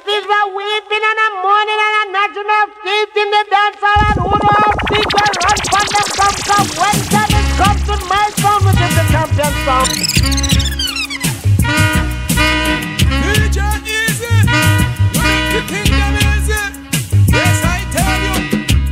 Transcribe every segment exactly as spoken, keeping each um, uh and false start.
This is what weeping and a mourning and a national feast in the dance hall, and who knows people run from them come from when can it come to my sound, which is the champion sound. D J Easy, you make the thing them easy. Yes, I tell you.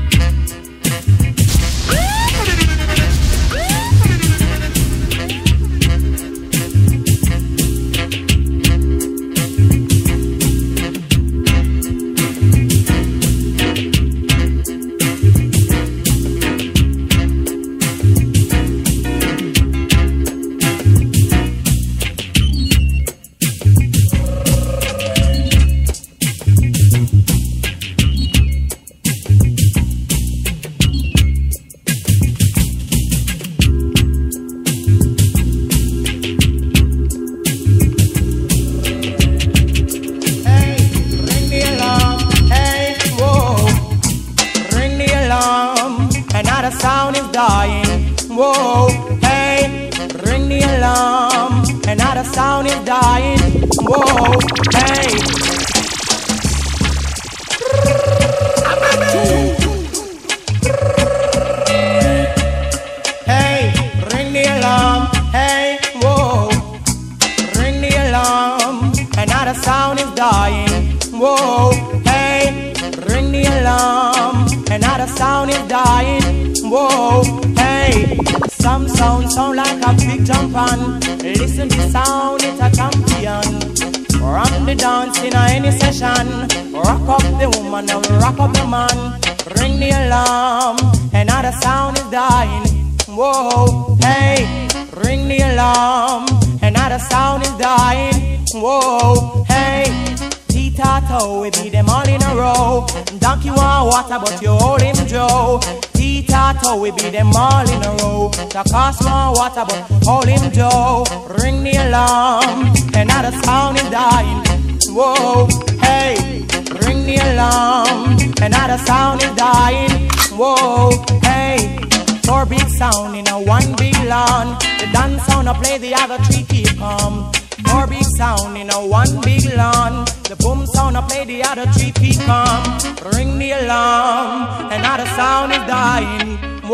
But you hold him Joe. T-Tato, we be them all in a row. The cost more water, but hold him Joe. Ring the alarm, another sound is dying. Whoa, hey, ring the alarm, another sound is dying. Whoa, hey, four big sound in a one big lawn. The dance sound I play, the other three keep calm. Four big sound in a one big lawn. The boom sound I play, the other three keep calm. Ring the alarm, another sound is dying.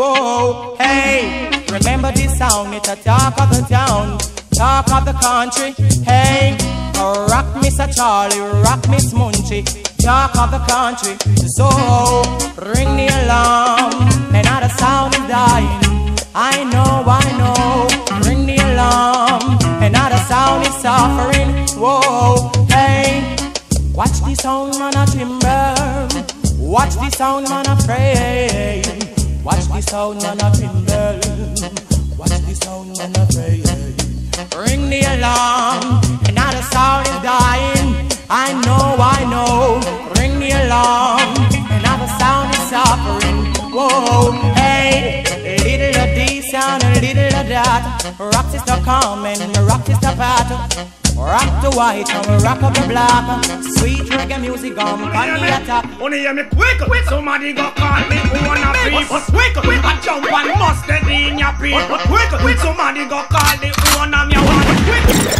Whoa, hey, remember this sound, it's a talk of the town, talk of the country. Hey, rock Mister Charlie, rock Miss Munchie, talk of the country. So, ring the alarm, another sound is dying. I know, I know, ring the alarm, another sound is suffering. Whoa, hey, watch the sound man a timber, watch the sound man a pray, watch the sound man a timber, watch the sound man a pray. Ring the alarm, another sound is dying. I know, I know, ring the alarm, another sound is suffering. Whoa, hey, a little of this sound, a little of that. Rock sister come and rock sister pat. Rock the white and rock up the black. Sweet reggae music on the attack. Only hear me quick, quick. Somebody go call me who wanna beef. Quick, quick. I jump and mustard in your beef. Quick, quick. Somebody go call me who wanna me want. Quick.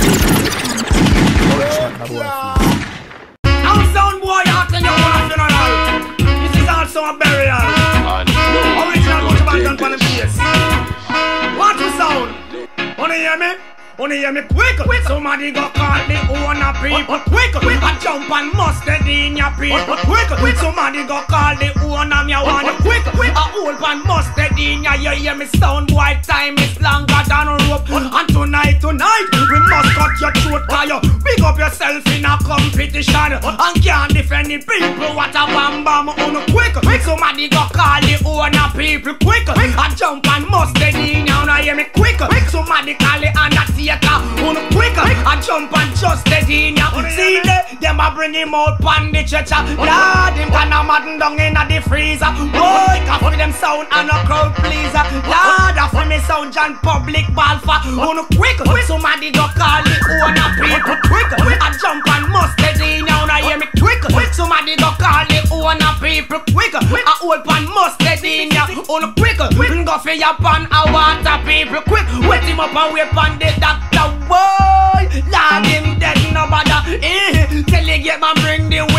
Now sound boy out in your funeral. This is also a burial. Original Butcher Band done for the bass. What to sound? Only hear me? Only hear me quick, quick. Somebody go call me who wanna people. Quick, quick. I jump and mustard in your people. Quick, quick. Somebody go call me who wanna me want. Quick, quick. I hold and mustard in your. You hear me sound boy, time is longer than a rope. And tonight, tonight, we must cut your throat. Cause you big up yourself in a competition and can't defend the people. What a bam bam on quick, quick. Somebody go call the owner people. Quick, quick. I jump and mustard in your. Now hear me quick, quick. Somebody call the undertaker. On quick, I jump and just dead in ya. See them, them a bring him out pan the stretcher. Lord, him can a madden down in a the freezer. Boy, can for them sound and a crowd pleaser. Lord, a for me sound John public ball for. On quick, somebody go call the owner people. Quick, I jump and must dead in ya. Now hear me quick, somebody go call the owner people. Quick, I hold pan must dead in ya. On quick, go for your pan a water people. Quick, wet him up and wait pan the doctor. Boy, Lord, him dead no bother. Eh, tell you get man bring the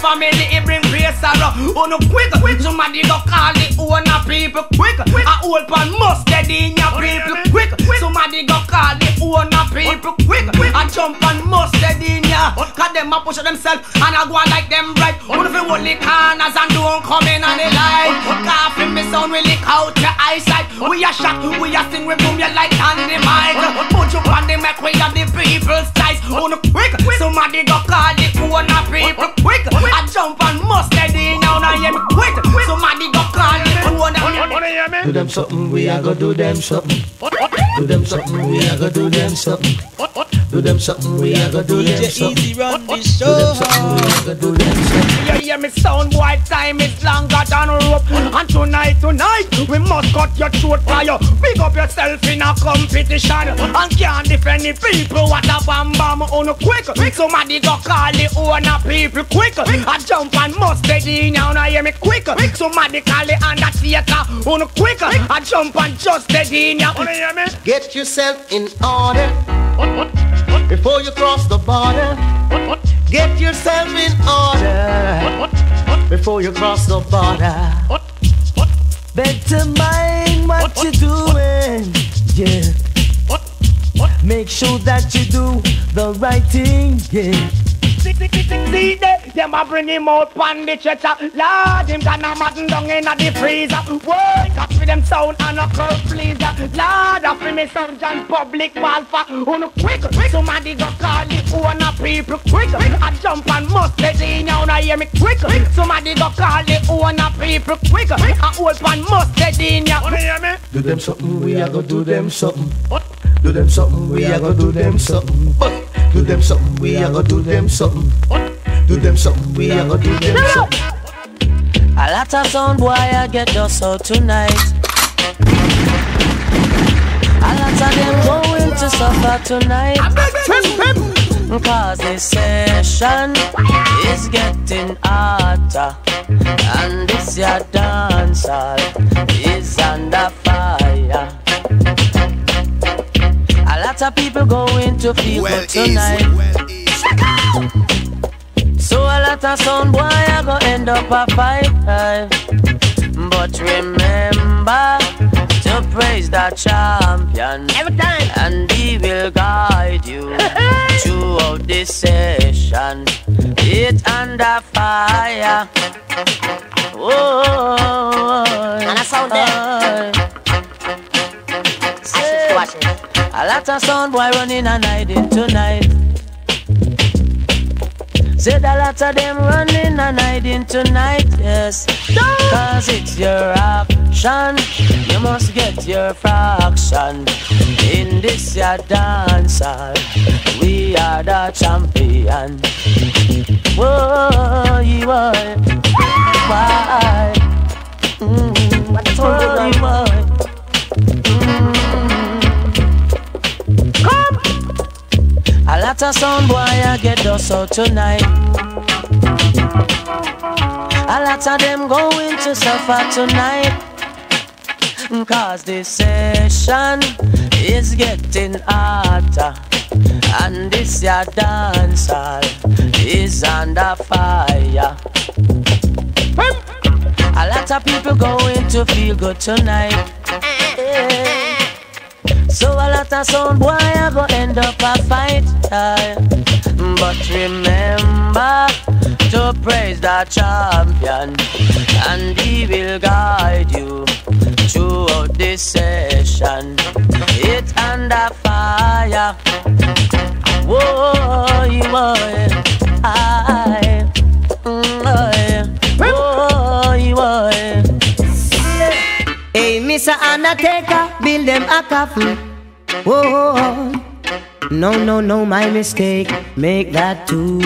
family, it bring grace sorrow. Oh no quick, somebody go call the owner people quick. A old pan must dead in your people quick. Somebody go call the owner people quick. A jump and must dead in ya. Cause them a push themselves and I go on like them right. Who if you hold the corners and don't come in on the line. Coughing me sound really out your eyesight. We are shot, we are sing, we boom you like on the mic. Put you on the mic, we are the people's ties. Oh no quick, somebody go call the owner people quick. I jump and must dead in now, now hear me quick. Somebody go call the owner. Do them something, we are gonna do them something. Do them something, we are gonna do them something. Do them something, we are gonna do them something. Easy run this show. Do them something, we are gonna do them something. You hear me sound boy, time is longer than rope. And tonight, tonight, we must cut your throat for you. Big up yourself in a competition. And can't defend the people, what a bam bam on quick. Somebody go call the owner people quick. I jump and must steady now, now hear me quick. Somebody call the undertaker on quick. I jump and just steady now. Get yourself in order before you cross the border. Get yourself in order before you cross the border. Better mind what you're doing, yeah. Make sure that you do the right thing, yeah. See they, them a bring him out pan the stretcher. Lord, him gonna madden down in the freezer. Word, got for them sound and a curve pleaser. Lord, I feel me sound John public malfa. On a quick, somebody go call the owner people quick. I jump and must let in now, now hear me quick. Somebody go call the owner people quick. A old pan must let in now. Do them something, we are gonna do them something. Do them something, we are gonna do them something. Do them something, we are gonna do them something. Do them something, we are gonna do them something. A lot of sound boy I get us out tonight. A lot of them going to suffer tonight. Cause this session is getting hotter. And this your dancehall is under fire. A lot of people going to feel well good tonight. Well so a lot of sound boy are gonna end up a fight. But remember to praise the champion every time, and he will guide you throughout this session. It's under fire. Oh, and I sound there. A lot of sound boy running and hiding tonight. Said a lot of them running and hiding tonight, yes. Cause it's your action. You must get your fraction. In this your dancehall, we are the champion. Whoa, you are. Why? Mm, whoa, you are. A lot of sound boy I get us out tonight. A lot of them going to suffer tonight. Cause this session is getting hotter. And this your dancehall is under fire. A lot of people going to feel good tonight. Yeah. So a lot of sound boy are gonna end up a fight. But remember to praise the champion, and he will guide you throughout this session. It's under fire. Whoa, you boy, I, whoa, you boy. Hey, Mister Undertaker, build them a coffin. Whoa, no, no, no, my mistake. Make that too.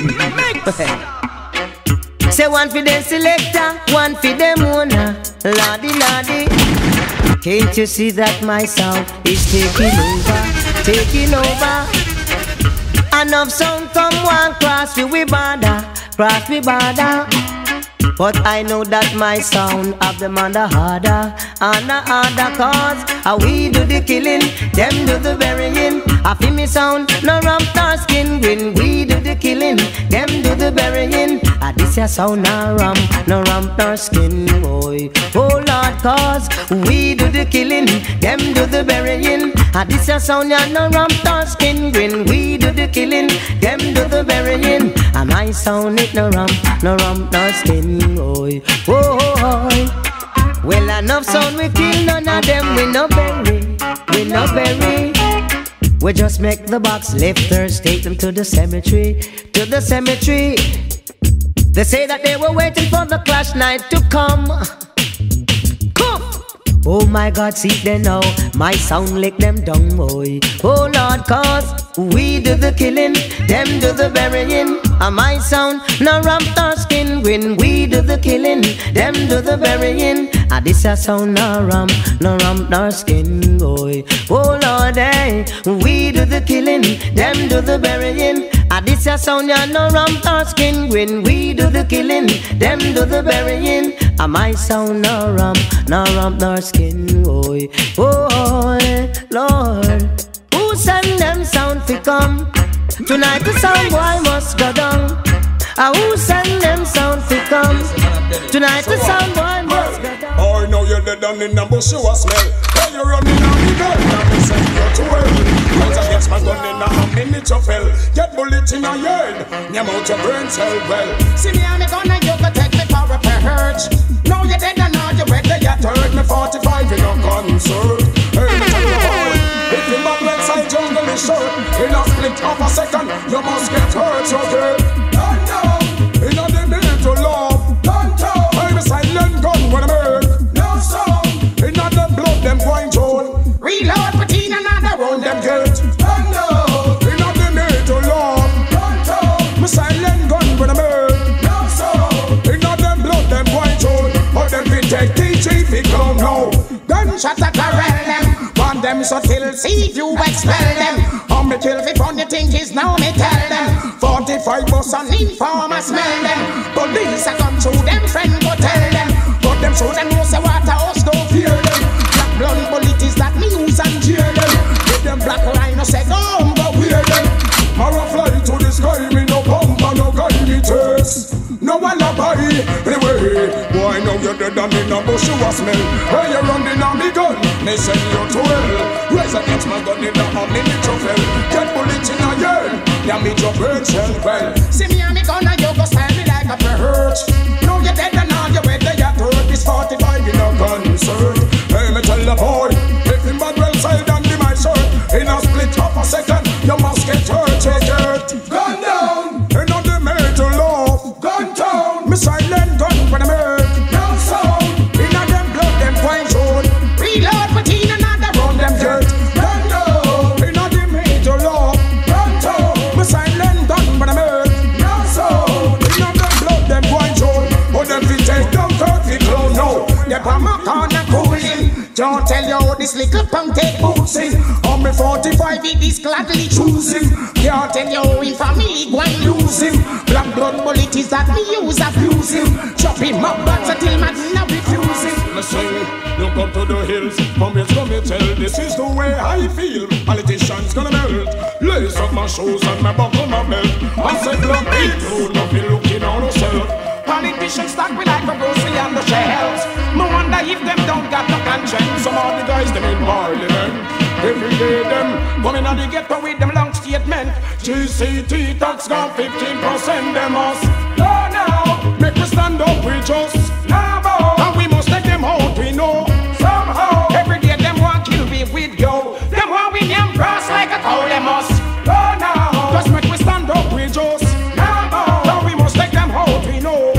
Say one for the selector, one for them owner. Lordy, lordy. Can't you see that my sound is taking over, taking over? Enough sound come one cross we we border, cross we border. But I know that my sound have them under harder, under harder cause how we do the killing, them do the burying. I feel me sound, no ramp nor skin. When we do the killing, them do the burying. I this a sound no ramp, no ramp nor skin, boy. Oh Lord, cause we do the killing, them do the burying. And this a sound ya no ramp nor skin grin. We do the killing, them do the burying. And my sound it no ramp, no ramp nor skin, boy. Oh, well enough sound we kill, none of them we no bury, we no bury. We just make the box lifters, take them to the cemetery, to the cemetery. They say that they were waiting for the clash night to come. Come! Oh my God, see they know my sound lick them down, boy. Oh Lord, cause we do the killing, them do the burying. And my sound, no ramp nor skin grin. We do the killing, them do the burying. And this a sound, no ramp, no ramp nor skin, boy. Oh Lord, eh, we do the killing, them do the burying. And this a sound, ya no ramp nor skin grin. We do the killing, them do the burying. And my sound, no ramp, no ramp nor skin, boy. Oh Lord, who send them sound fi come? Tonight the sound boy must go down. Ah, who send them sound fi come? Tonight the sound boy must go down. Oh, now you're dead down in the bush, you a smell. Hey, you're running out the gun, now me send you to hell. Once I get my gun in a minute you fell. Get bullet in a head, name out your brain cell well. See me and me gun and you can take me for a perch. Now you're dead and now you're ready, you third. Me forty-five in a concert. Hey, me tell you how. If you back like side jungle is short, in a split of a second, you must get hurt, okay? Don't know. In a the minute to love. Don't know. I'm a silent gun when I make. No sound. In a the blood, them point on. Reload, put in another round, them get. Don't know. In a the minute to love. Don't know. I'm a silent gun when I make. No sound. In a them blood, them point on. But them be take T G if you don't know. Gunshots at corral them. Them so till see if you expel them. How me kill fi funny thing is now me tell them. Forty-five bus and informer smell them. Police a come through them friend go tell them. But them show them know say water house don't fear them. Black blood bullet is that me use and cheer them. With them black line say go home go wear them. Mara fly to the sky me no pump and no guy me chase. No alibi anyway. Boy know you're dead and in a bush you a smell. Hey you running on me gun. They send you to hell. Raise against my gun in the arm, in the fell. Get bullet in a yell. Damage your brain shell well. See me and me gun and you go style me like a perch. Now you're dead and now you're ready. You're third. This forty-five in a concert. Hey me tell the boy, if him bad well side and in my shirt, in a split of a second, you must get hurt, get hurt. Gun down. Ain't not the man to love. Gun down. Me silent gun when I make. No sound. In a them blood, them point on. Reload, put in another round, them dirt. Gun down. In a the major law. Gun down. Me silent gun when I make. No sound. In a them blood, them point on. But them fi take down thirty clown now. They palm a corner cooling. Don't tell you how this little punk take boosting. On me forty-five it is gladly choosing. Can't tell you how in family go and lose him. Black blood bullet is that me use abuse him. Chop him up back until man now refuse him. Listen, look up to the hills. Come here, come here, tell. This is the way I feel. Politicians gonna melt. Lace up my shoes and my buckle my belt. I said, look, people, don't be looking on yourself. Politicians stack me like a grocery on the shelves. No wonder if them don't got no conscience. Some of the guys them in parliament. Every day them coming on the ghetto with them long statement. G C T tax gone fifteen percent them us. Oh no, make we stand up with just now. And we must take them out we know. Somehow every day them want kill me with yo. Them want we name brass like a cow them us. Oh no, just make we stand up with just now. And we must take them out we know.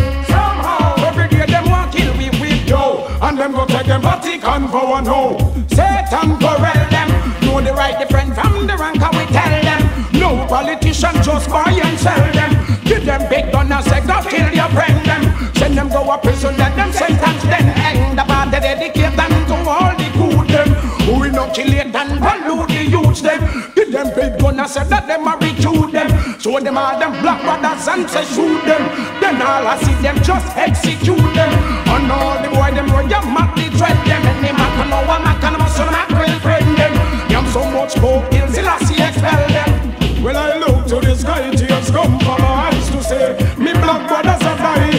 And them go take them Vatican for one ho. Satan corral them. Know the right different from the rank and we tell them. No politician just buy and sell them. Give them big gun and say go kill your friend them. Send them go a prison let them sentence then. Hang the bad they dedicate them to all the good them. Who inoculate and pollute the youths them. Give them big gun and say that them a recruit them. So them all them black brothers and say shoot them. Then all I see them just execute them. And all the boy them run your mat they dread them. And they mac and no one mac and muscle mac will friend them. Them so much more kills till I see expel them. Well I look to the sky tears come from my eyes to say me black brothers are dying.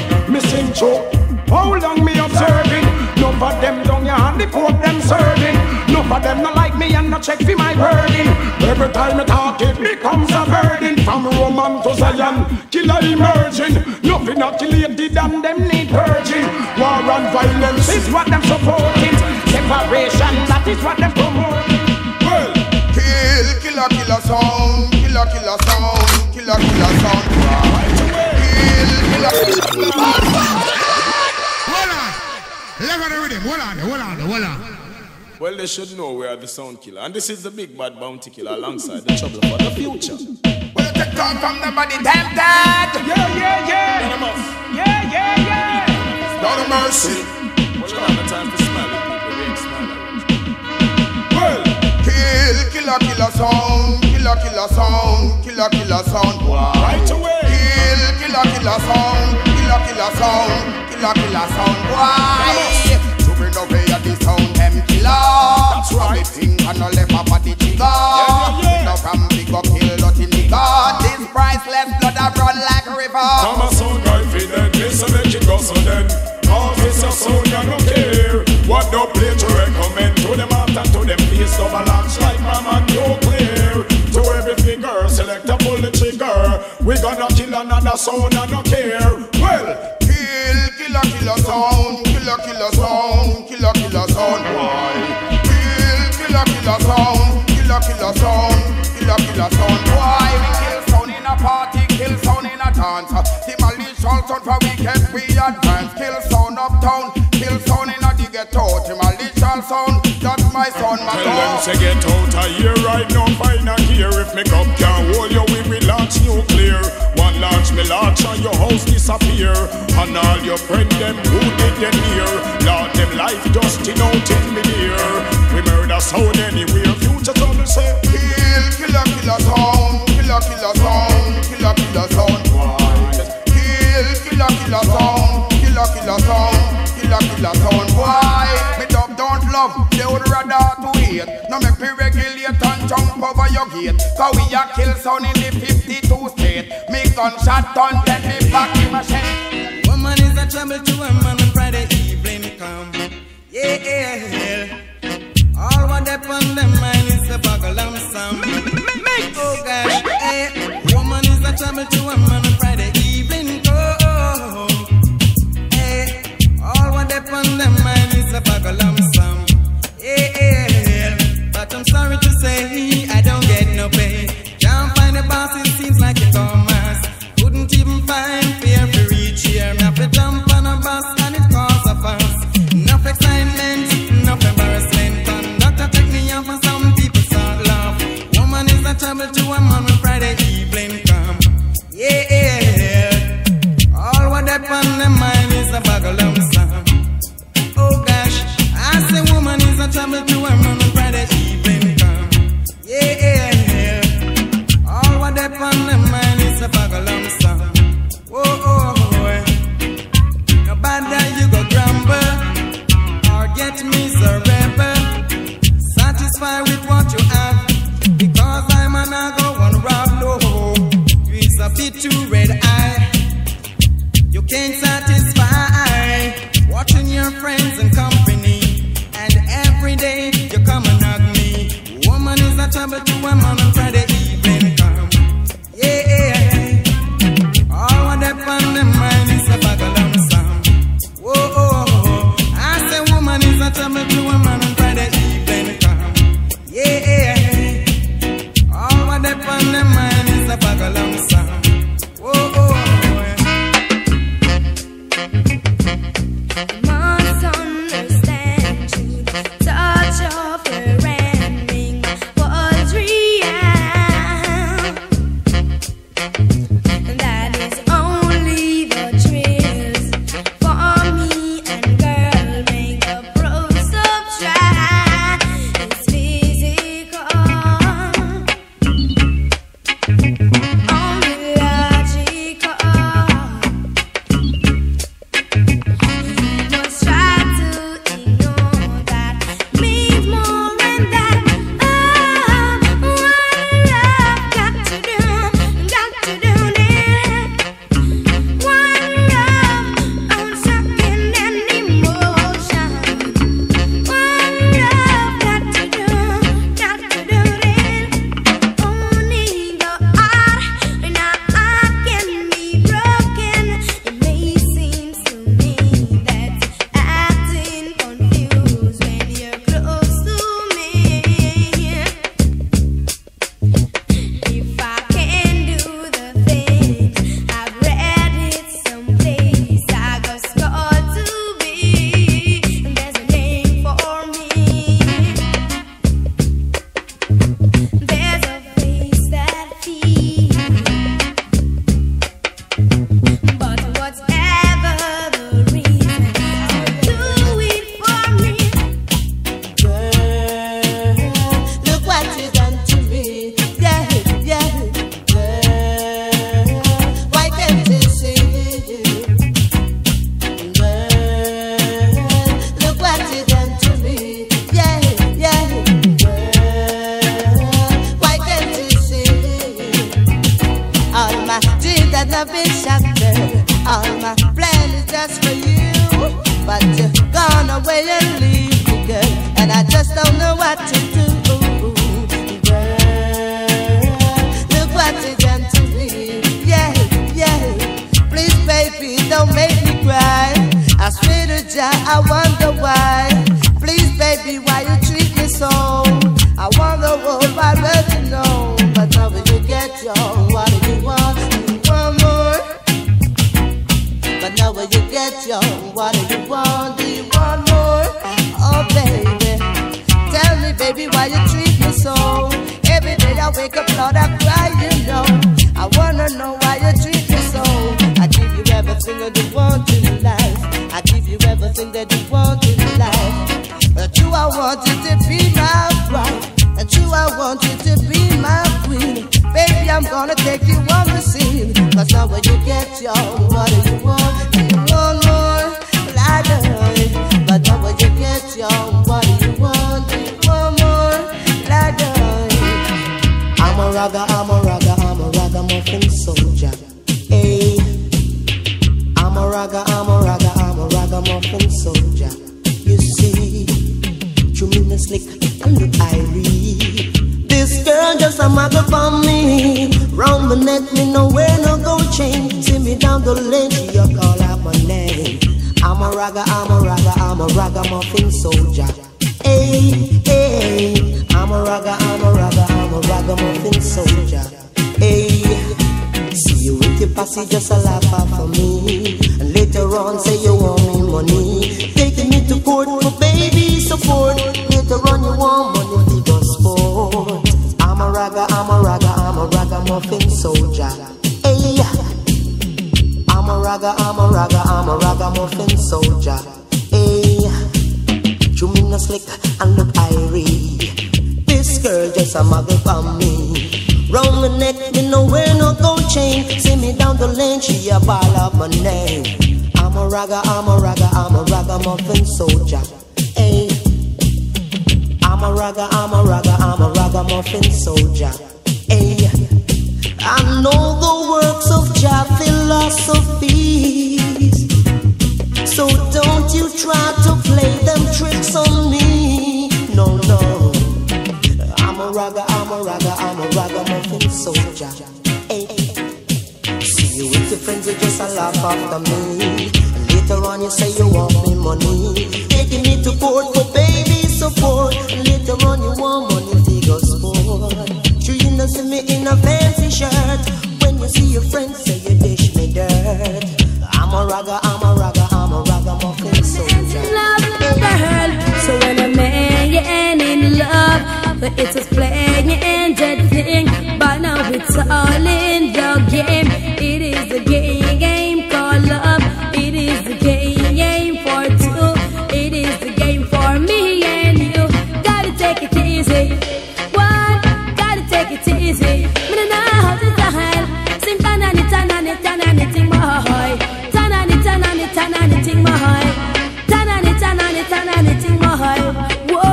of them not like me and not check for my burden. Every time I talk it becomes a burden. From Roman to Zion, killer emerging. Nothing calculated and them need purging. War and violence is what them supporting. Separation, that is what them promoting. Well, kill, killer, killer sound. Killer, killer sound. Killer, killer sound. Right away. Kill, killer, killer sound. Hold on. Level the rhythm. Hold on, hold on, hold on. Well, they should know we are the sound killer. And this is the big bad bounty killer alongside the trouble for the future. Well, you take time from the body tempted. Yeah, yeah, yeah. Yeah, yeah, yeah. Not a mercy. Well, you have the time to smile at people. We ain't smiling. Well, kill, killer, killer sound. Killer, killer sound. Killer, killer sound. Wow. Right away. Kill, killer, killer sound. Killer, killer sound. Killer, killer sound. Why? To bring away at the sound, them killer. That's right. Think and no left up at the trigger. Yeah, yeah, yeah. Now from big up kill, dirty nigga. This priceless blood that run like a river. Come a sound guy for that. Listen, make it go so then. Cause it's a sound, you don't care. What no play to recommend to them after to them face double launch like mama no clear. To every figure, select a pull the trigger. We gonna kill another sound and no care. Well, kill, killer, killer sound. Killer, killer sound. Killer, killer sound. Why? Kill, killer, killer sound. Killer, killer sound. Killer, killer sound. Why? We kill sound in a party, kill sound in a dance. Demolish all sound for weekend, we advance. Kill sound uptown, kill sound in a the ghetto. Demolish all sound, that's my sound, my tell them to get out of here right now, find a gear. If me cup can't hold you, we will launch nuclear. One launch, me launch and your house disappear. And all your friends, them who did get near. Lord, them life just in out in me near. We murder sound anywhere, future trouble say. Kill, killer, killer sound. Killer, killer sound. Killer, killer sound. Kill, killer, killer sound. Killer, killer sound. Killer, killer sound. Why? Me dub don't love, they would rather to hate. Now make me regulate and jump over your gate. Cause we a kill sound in the fifty-two state. Me gunshot done, then me back in my shed. Woman is a trouble to a man on Friday evening come. Yeah, yeah. All what they on them mind is a bugle and some. Oh gosh, eh. Woman is a trouble to a man on Friday evening come. Eh. All what they on them mind is a bugle and some. Yeah, yeah. But I'm sorry to say I don't get no pay. Can't find a boss, it seems like it's all mass. Couldn't even find fear to reach here. Me have to jump on a bus and it cause a fuss. Enough excitement, enough embarrassment. Conductor take me off and some people start laugh. Woman is a trouble to a man when Friday evening come. Yeah, all what they on their mind is a bugle of some. Oh gosh, I say woman is a trouble to a man when Friday evening come. Yeah, all what they on their mind is a bugle of some. Oh, oh, oh. No bother you go grumble or get miserable. Satisfied with what you have, because I'm an I go one rob. No, it's a bit too red eye. You can't satisfy watching your friends and company, and every day you come and hug me. Woman is a trouble to a man on Friday evening come. Yeah, all what they on them mind is a bugle and sound. Whoa, oh, oh. I say woman is a trouble to a man on Friday evening come. Yeah, all what they on them mind is a bugle and sound. Whoa, oh, oh. Must understand you, touch of her ending was reality. I've been shattered. All my plan is just for you, but you're gone away and leave me, girl, and I just don't know what to do. Girl, look what you done to me. Yeah, yeah. Please, baby, don't make me cry. I swear to God, I wonder why. Please, baby, why you treat me so? I wonder what I really know. But now when you get young, what do you want? You want more? But now when you get young, what do you want? Do you want more? Oh, baby, tell me, baby, why you treat me so? Every day I wake up, Lord, I cry, you know. I wanna know why you treat me so. I give you everything that you want in life. I give you everything that you want in life. But you, I want you to be my bride. And you, I want you to be my queen. Baby, I'm gonna take you on the scene. Cause now when you get young, what do you want? Do you want more? Like a But now when you get young, what do you want? Do you want more? Like a I'm a ragga, I'm a ragga, I'm a ragamuffin soldier. Hey, I'm a ragga, I'm a ragga, I'm a ragamuffin soldier. You see, you mean the slick and the irie. This girl just a muggle for me. Round my neck, me no wear no gold chain. See me down the lane, she a call out my name. I'm a ragga, I'm a ragga, I'm a ragamuffin soldier. Hey, hey, I'm a ragga, I'm a ragga, I'm a ragamuffin soldier. Hey, see you with your posse, just a laugh out for me. And later on say you want me money. Taking me to court for baby support. Later on you want money for sport. I'm a ragga, I'm a ragga, I'm a ragamuffin soldier. Hey, I'm a ragga, I'm a ragga, I'm a ragamuffin soldier. Hey, you mean a slick and look irie. This girl just a muggle for me. Round the neck, me no wear no gold chain. See me down the lane, she a ball up my name. I'm a ragga, I'm a ragga, I'm a ragamuffin soldier. Hey, I'm a ragga, I'm a ragga, I'm a ragamuffin soldier. Hey, I know the works of Jah philosophies, so don't you try to play them tricks on me. No, no. I'm a ragga, I'm a ragga, I'm a ragamuffin soldier. Hey, see you with your friends, you just a laugh after me. And later on you say you want me money. Taking me to court for baby support. And later on you want money to go sport. Sure you know see me in a fancy shirt. When you see your friends say you dish me dirt. I'm a ragga, I'm a ragga, I'm a ragamuffin soldier. So when a man in love, but it's a playing and dead thing. But now it's all in the game. It is the game, game called love. It is the game, game for two. It is the game for me and you. Gotta take it easy. One, gotta take it easy. Me no know how to style. Sing tanani tanani tanani ting my tanani tanani tanani ting my tanani tanani tanani ting my.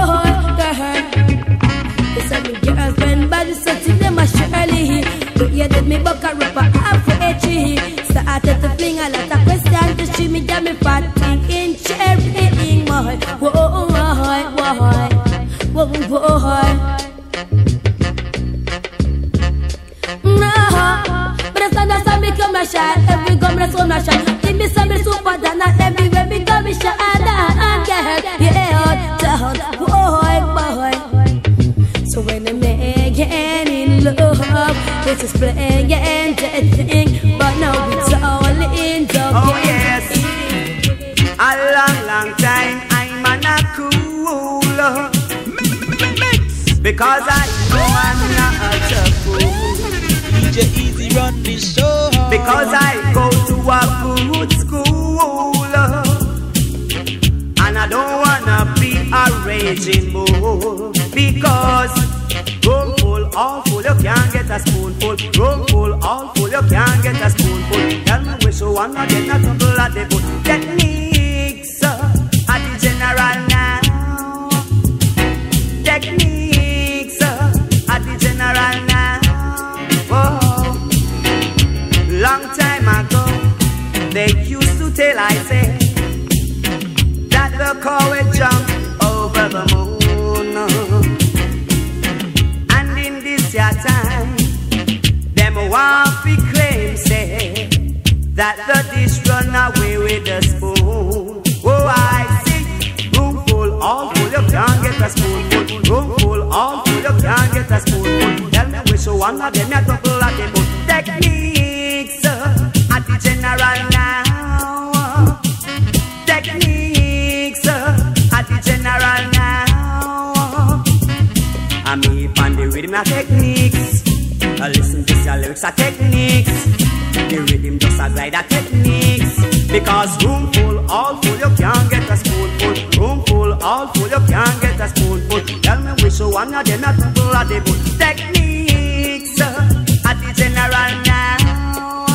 You did me buck a ripper half for etchy. Started to fling a lot of questions to see me got me fatting in cherrying my whoa whoa whoa whoa. No, but it's not that me come a shot. Every gum that's on my shot. Give me some super dana everywhere me come a shot. Yeah, down, boy, boy. So when I'm again in love. This is playing and dead thing, but now it's all in the game. Oh yes, a long, long time I'm on a cool, because I know I'm not a fool. D J Easy run this show, because I go to a good school, and I don't wanna be a raging bull, because room full, all full, you can't get a spoonful. Room full, all full, you can't get a spoonful. Tell me which one I get a tumble at the foot. Techniques uh, at the general now. Techniques uh, at the general now. Oh, long time your time. Them want to claim say that the dish run away with the spoon. Oh, I see. Room full, all full, you can't get a spoonful. Room full, all full, you can't get a spoonful. Tell me which one of them you double at the book. Techniques uh, at the general now. Techniques uh, at the general now. I me on the rhythm of techniques. I listen to your lyrics are techniques. The rhythm just a glide of techniques. Because room full, all full, you can't get a spoonful. Room full, all full, you can't get a spoonful. Tell me which one of them are double at the book. Techniques uh, at the general now.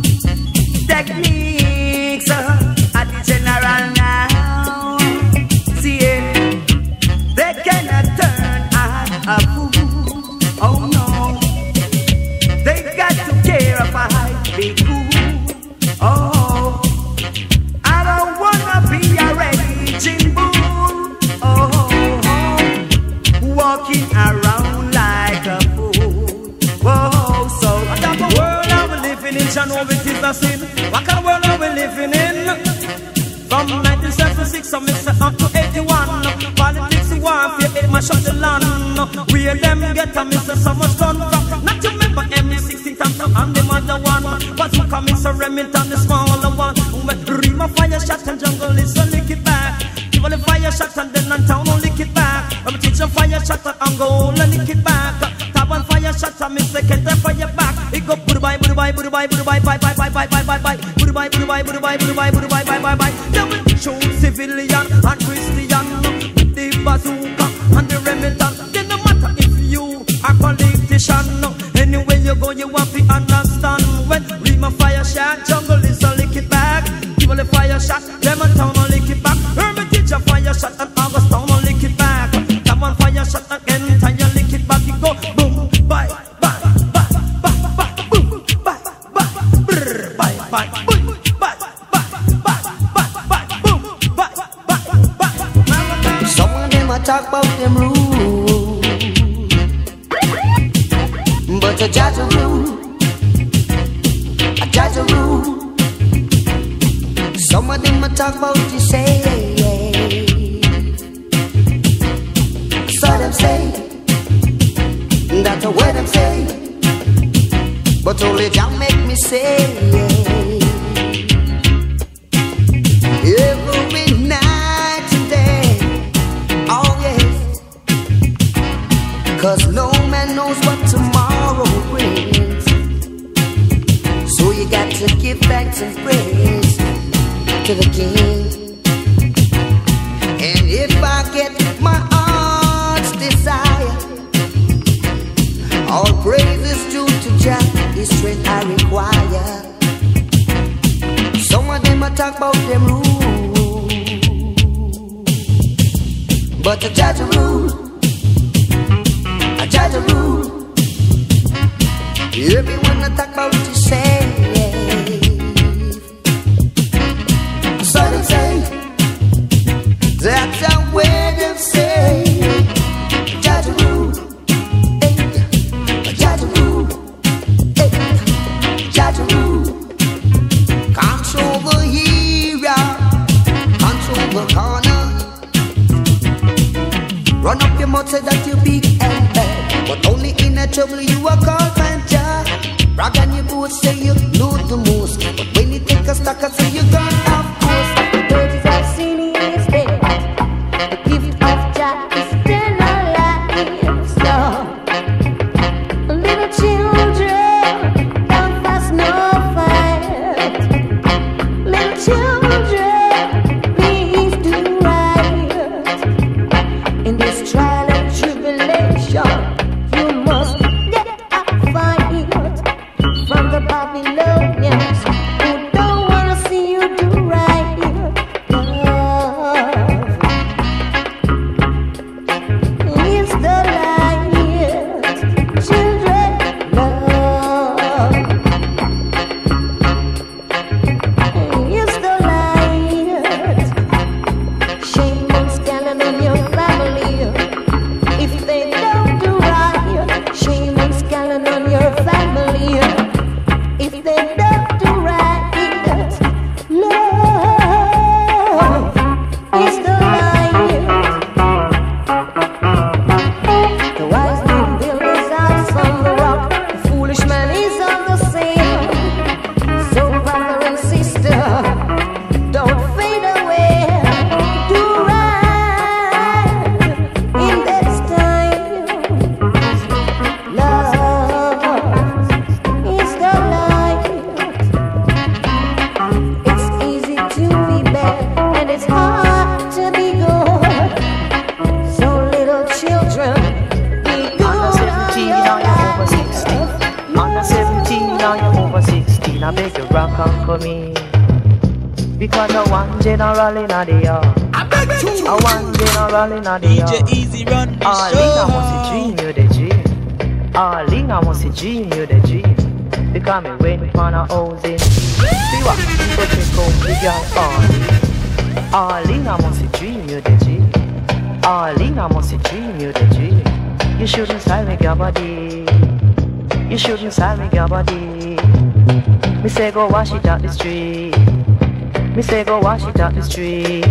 Techniques uh, at the general now. See it, they cannot turn out a fool. Oh no, they got to care if I be cool. Oh, I don't wanna be a raging bull. Oh, walking around like a fool. Whoa, so what type of world are we living in? You know it is a sin. What kind of world are we living in? From nineteen seventy-six, I'm up to eighty-one. Politics warfare, it must shut the land. Where them get a miss so much fun. Not to remember M sixteen times and the mother one. But who come in so Remington, the smaller one. When dream of fire shot and jungle is so lick it back. Give all the fire shot and then on town, lick it back. I'm teaching fire shot and Angola, lick it back. Tab on fire shot and me second fire back. It go goodbye, goodbye, goodbye, goodbye, bye, bye, bye, bye, bye, bye, bye. Goodbye, goodbye, goodbye, goodbye, goodbye, bye, bye, bye. They will show civilian and Christian with the bazooka and the Remington. Then no matter if you are politician, anywhere you go, you want to understand. When Rima fire shot, jungle is a lick it back. Give all the fire shot, them and town will lick it back. Hermitage a fire shot and August town will lick it back. Come on fire shot again, time you lick it back. You go boom, bye, bye, bye, bye, bye, boom, bye, bye, brr, bye, bye, boom, bye, bye, bye, bye, bye, boom, bye, bye, bye. Some of them a talk about them rules, but a judge a rule, a judge a rule. Some of them a talk about you say, so them say, that's what them say, but only Jah make me say, every night and day, oh yes, cause no man knows what tomorrow brings. So you got to give thanks and praise to the King. And if I get my heart's desire, all praises due to Jah, His strength I require. Some of them a talk about them rules, but a judge a rule, a judge a rule. Everyone a talk about to say, so them say, that's the way them say, judge a rule, a judge a rule, judge a rule. Control the area, control the corner. Run up your mouth, say that you big and bad, but only in a trouble you are called Jah. Brag on your boat, say you know the most, but when you take a stock, I say you gone off course. The birds I've seen is dead. The gift of Jah is still alive. So, little children, don't fuss no fight. Little children, please do right. In this trial and tribulation, you must get a fight from the Babylonians who don't wanna see you do now you're over sixteen, I beg you rock and come in. Because I want general in the yard. I beg you. I want general in the yard. D J Easy run the show. Lina must dream you the dream. Ah, Lina must dream you the dream. Because me went on a housing. See what? Go check out the girl. Ah, Lina must dream you the dream. Ah, Lina must dream you the dream. You shouldn't style me your body. You shouldn't style me your body. Me say go wash it out the street. Me say go wash it out the street.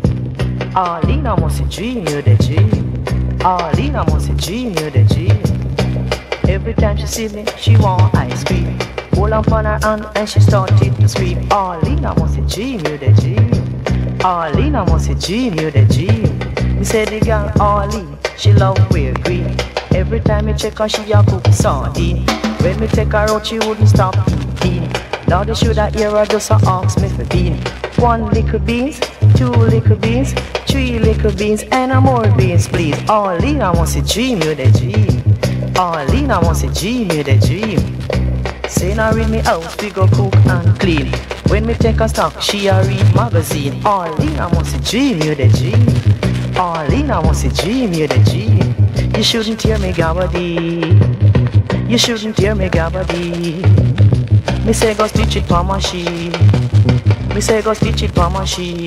Ah, Lina must dream you the dream. Ah, Lina must dream you the dream. Every time she see me, she want ice cream. Hold on on her hand and she started to scream. Ah, Lina must dream you the dream. Ah, Lina must dream you the dream. Me say the girl Ollie, she love wear green. Every time you check her, she a cook sardine. When me take her out, she wouldn't stop eating. Now they should have hear her just a ask me for bean. One little beans, two little beans, three little beans, and a more beans, please. Oh, Lina wants to dream you the dream. Oh, Lina wants to dream you the dream. Say now read me house, we go cook and clean. When me take a stock, she a read magazine. Oh, Lina wants to dream you the dream. Oh, Lina wants to dream you the dream. You shouldn't hear me gabby. You shouldn't hear me gabby. Me say go stitch it for my sheet. Me say go stitch it for my sheet.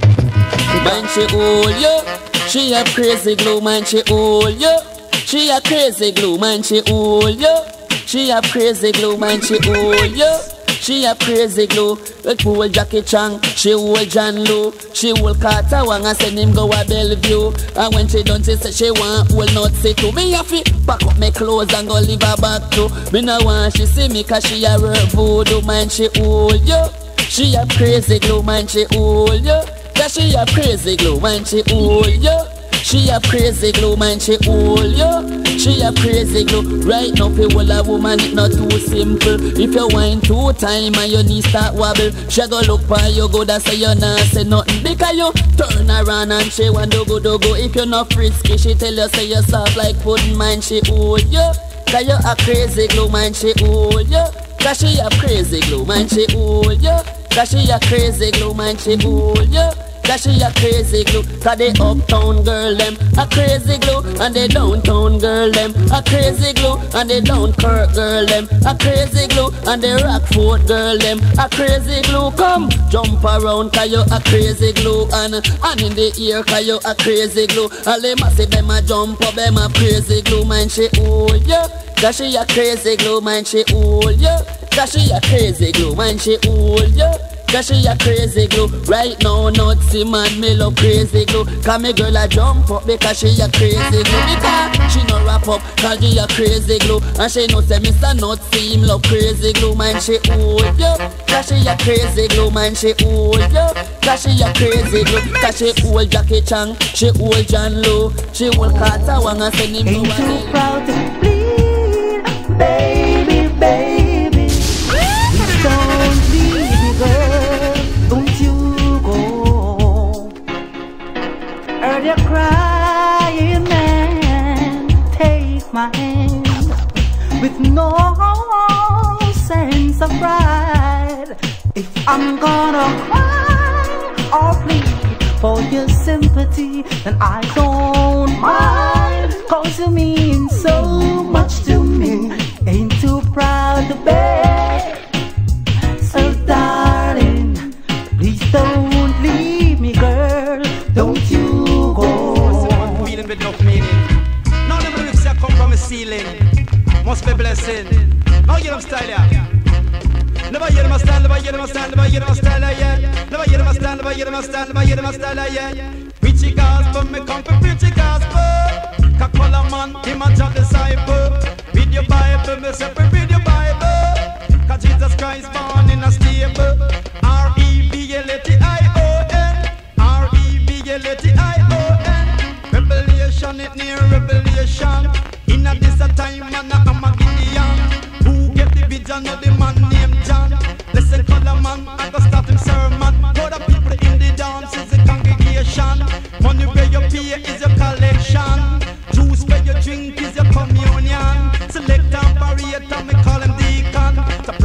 Man she hold you, she a crazy glue. Man she hold you, she a crazy glue. Man she hold you, she a crazy glue. Man she hold you, she a crazy glue. Let hold Jackie Chan, she hold John Lou. She hold Carter Wang and send him go a Bellevue. And when she done she say she want hold not say to me a fi pack up my clothes and go leave her back to. Me no want she see me cause she a work voodoo. Man she hold you, she a crazy glue. Man she hold you, cause she a crazy glue. Man she hold you, she a crazy glue. Man she hold you, she a crazy glue. Right now fi hold a woman it not too simple. If you whine two time and your knees start wobble, she go look for you good and say you not say nothing. Because you turn around and she want to go do go. If you not frisky she tell you say you soft like pudding. Man she hold you, cause you a crazy glue. Man she hold you, cause she a crazy glue. Man she hold you, cause she a crazy glue. Man she hold you, cause she a crazy glue. Cause the uptown girl them a crazy glue, and the downtown girl them a crazy glue, and the down Kirk girl them a crazy glue, and the Rockford girl them a crazy glue. Come jump around cause you a crazy glue, and and in the ear cause you a crazy glue. All them a say them a jump up, them a crazy glue. Man she hold you, cause she a crazy glue. Man she hold you, cause she a crazy glue. Man she hold you, cause she a crazy glue. Right now, not see man, me love crazy glue. Cause me girl a jump up because she a crazy glue. Because she no wrap up cause she a crazy glue. And she know say Mister Not see him love crazy glue. Man she hold you, cause she a crazy glue. Man she hold you, cause she a crazy glue. Cause she hold Jackie Chan, she hold John Lou, she hold Carter Wang and send him to Ain't too proud to bleed, baby, baby. Please don't leave me, girl. Don't you go. Heard you crying, man. Take my hand with no sense of pride. If I'm gonna cry or plead for your sympathy, then I don't mind. Cause you mean so much to me. Ain't too proud to beg. So darling, please don't leave me, girl. Don't you go. Feeling with no meaning. Now the lyrics that come from the ceiling must be blessing. Now hear them style, yeah. Never hear them style, never hear them style, never hear them style, yeah. Never hear them style, never hear them style, never hear them style, yeah. Preachy gospel, me come for preachy gospel. Kakola man, him a job disciple. Read your Bible, me say read your Bible. Cause Jesus Christ born in a stable. R E B L A T I O N, R E B L A T I O N. Revelation, it near revelation. In a this a time, man, I'm a Gideon. Who get the vision of the man named John? Listen, color man, I go start him sermon. Go the people in the dance is the congregation. Money where you pay is your collection. Juice where you drink is your communion. Select and variate, me call him deacon. So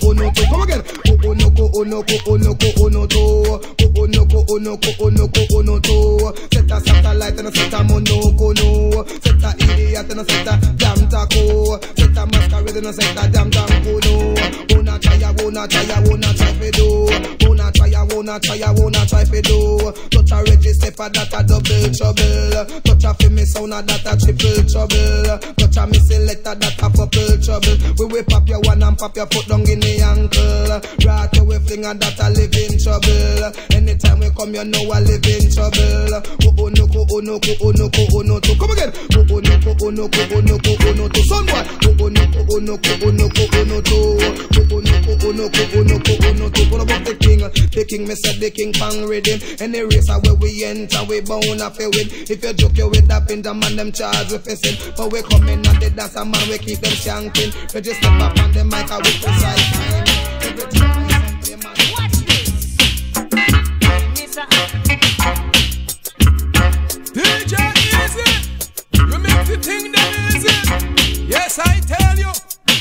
Onoto. Come again. Onoko Onoko Onoko Onoto. Onoko Onoko Onoko Onoto. Set a satellite and a set a monoko no. Set a idiot and a set a damn taco. Set a masquerade and a set a damn damn no. Wanna try, wanna try, wanna try for do. Wanna try, wanna try, wanna try for do. Touch a register for that a double trouble. Touch a for me sound a that a triple trouble. Touch a me selector that a couple trouble. We will pop your one and pop your foot down in the ankle. Right away fling a that a live in trouble. Anytime we come you know I live in trouble. Oh no ko oh no ko oh no ko oh no to. Come again. Oh no ko oh no ko oh no ko oh no to. Son boy. Oh no ko oh no ko oh no ko oh no to. Oh no ko oh no ko oh no ko oh no to. What about the king? The king me said the king pang rhythm. Any race where we enter we bound up a win. If you joke you with that pin the man them charge with sin. But we come in and the dance a man we keep them shanking. We just step up on the mic and we precise time. Every time something man. Watch this. D J Easy, you make the thing that easy. Yes, I tell you.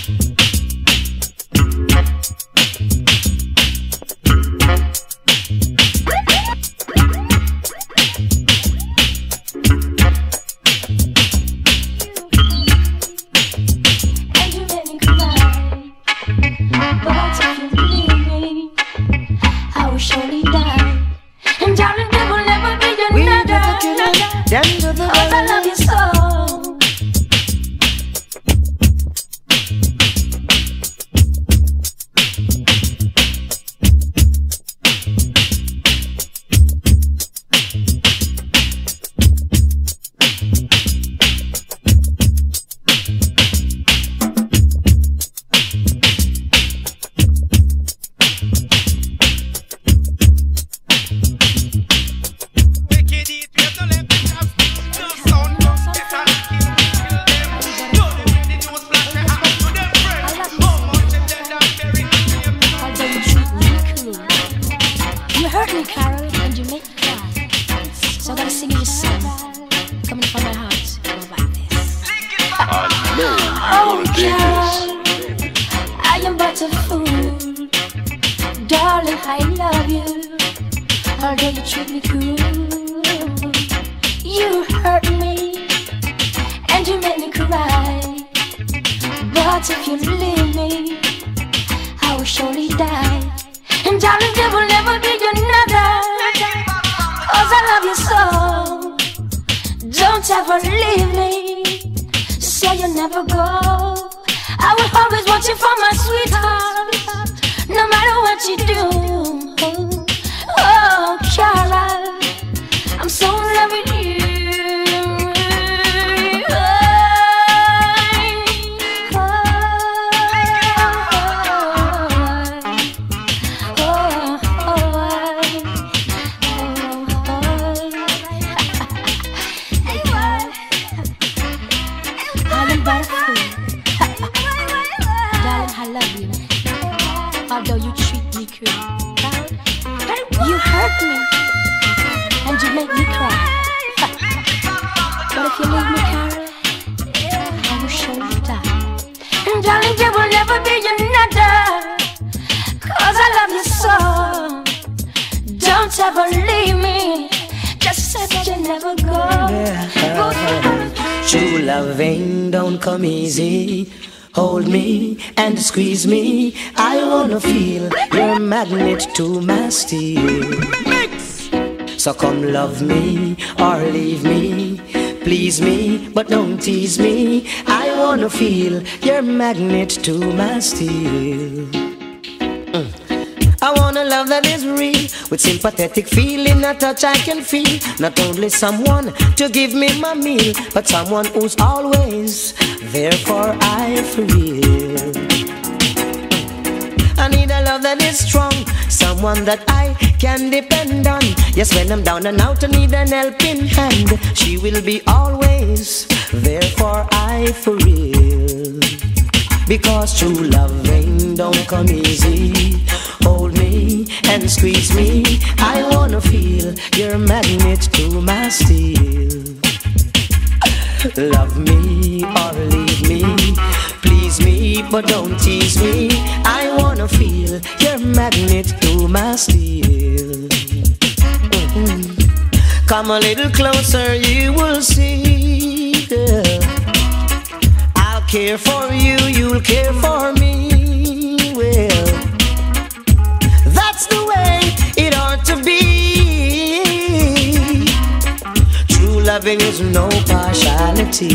Come easy, hold me and squeeze me. I wanna feel your magnet to my steel. So come love me or leave me, please me but don't tease me. I wanna feel your magnet to my steel. Mm. I wanna love that is real, with sympathetic feeling, a touch I can feel. Not only someone to give me my meal, but someone who's always there for I for real. I need a love that is strong, someone that I can depend on. Yes, when I'm down and out, I need an helping hand. She will be always there for I for real. Because true loving don't come easy. Hold me and squeeze me. I wanna feel your magnet to my steel. Love me or leave me, please me but don't tease me. I wanna wanna feel your magnet through my steel. Mm-hmm. Come a little closer, you will see. Yeah. I'll care for you, you'll care for me. Well, that's the way it ought to be. True loving is no partiality.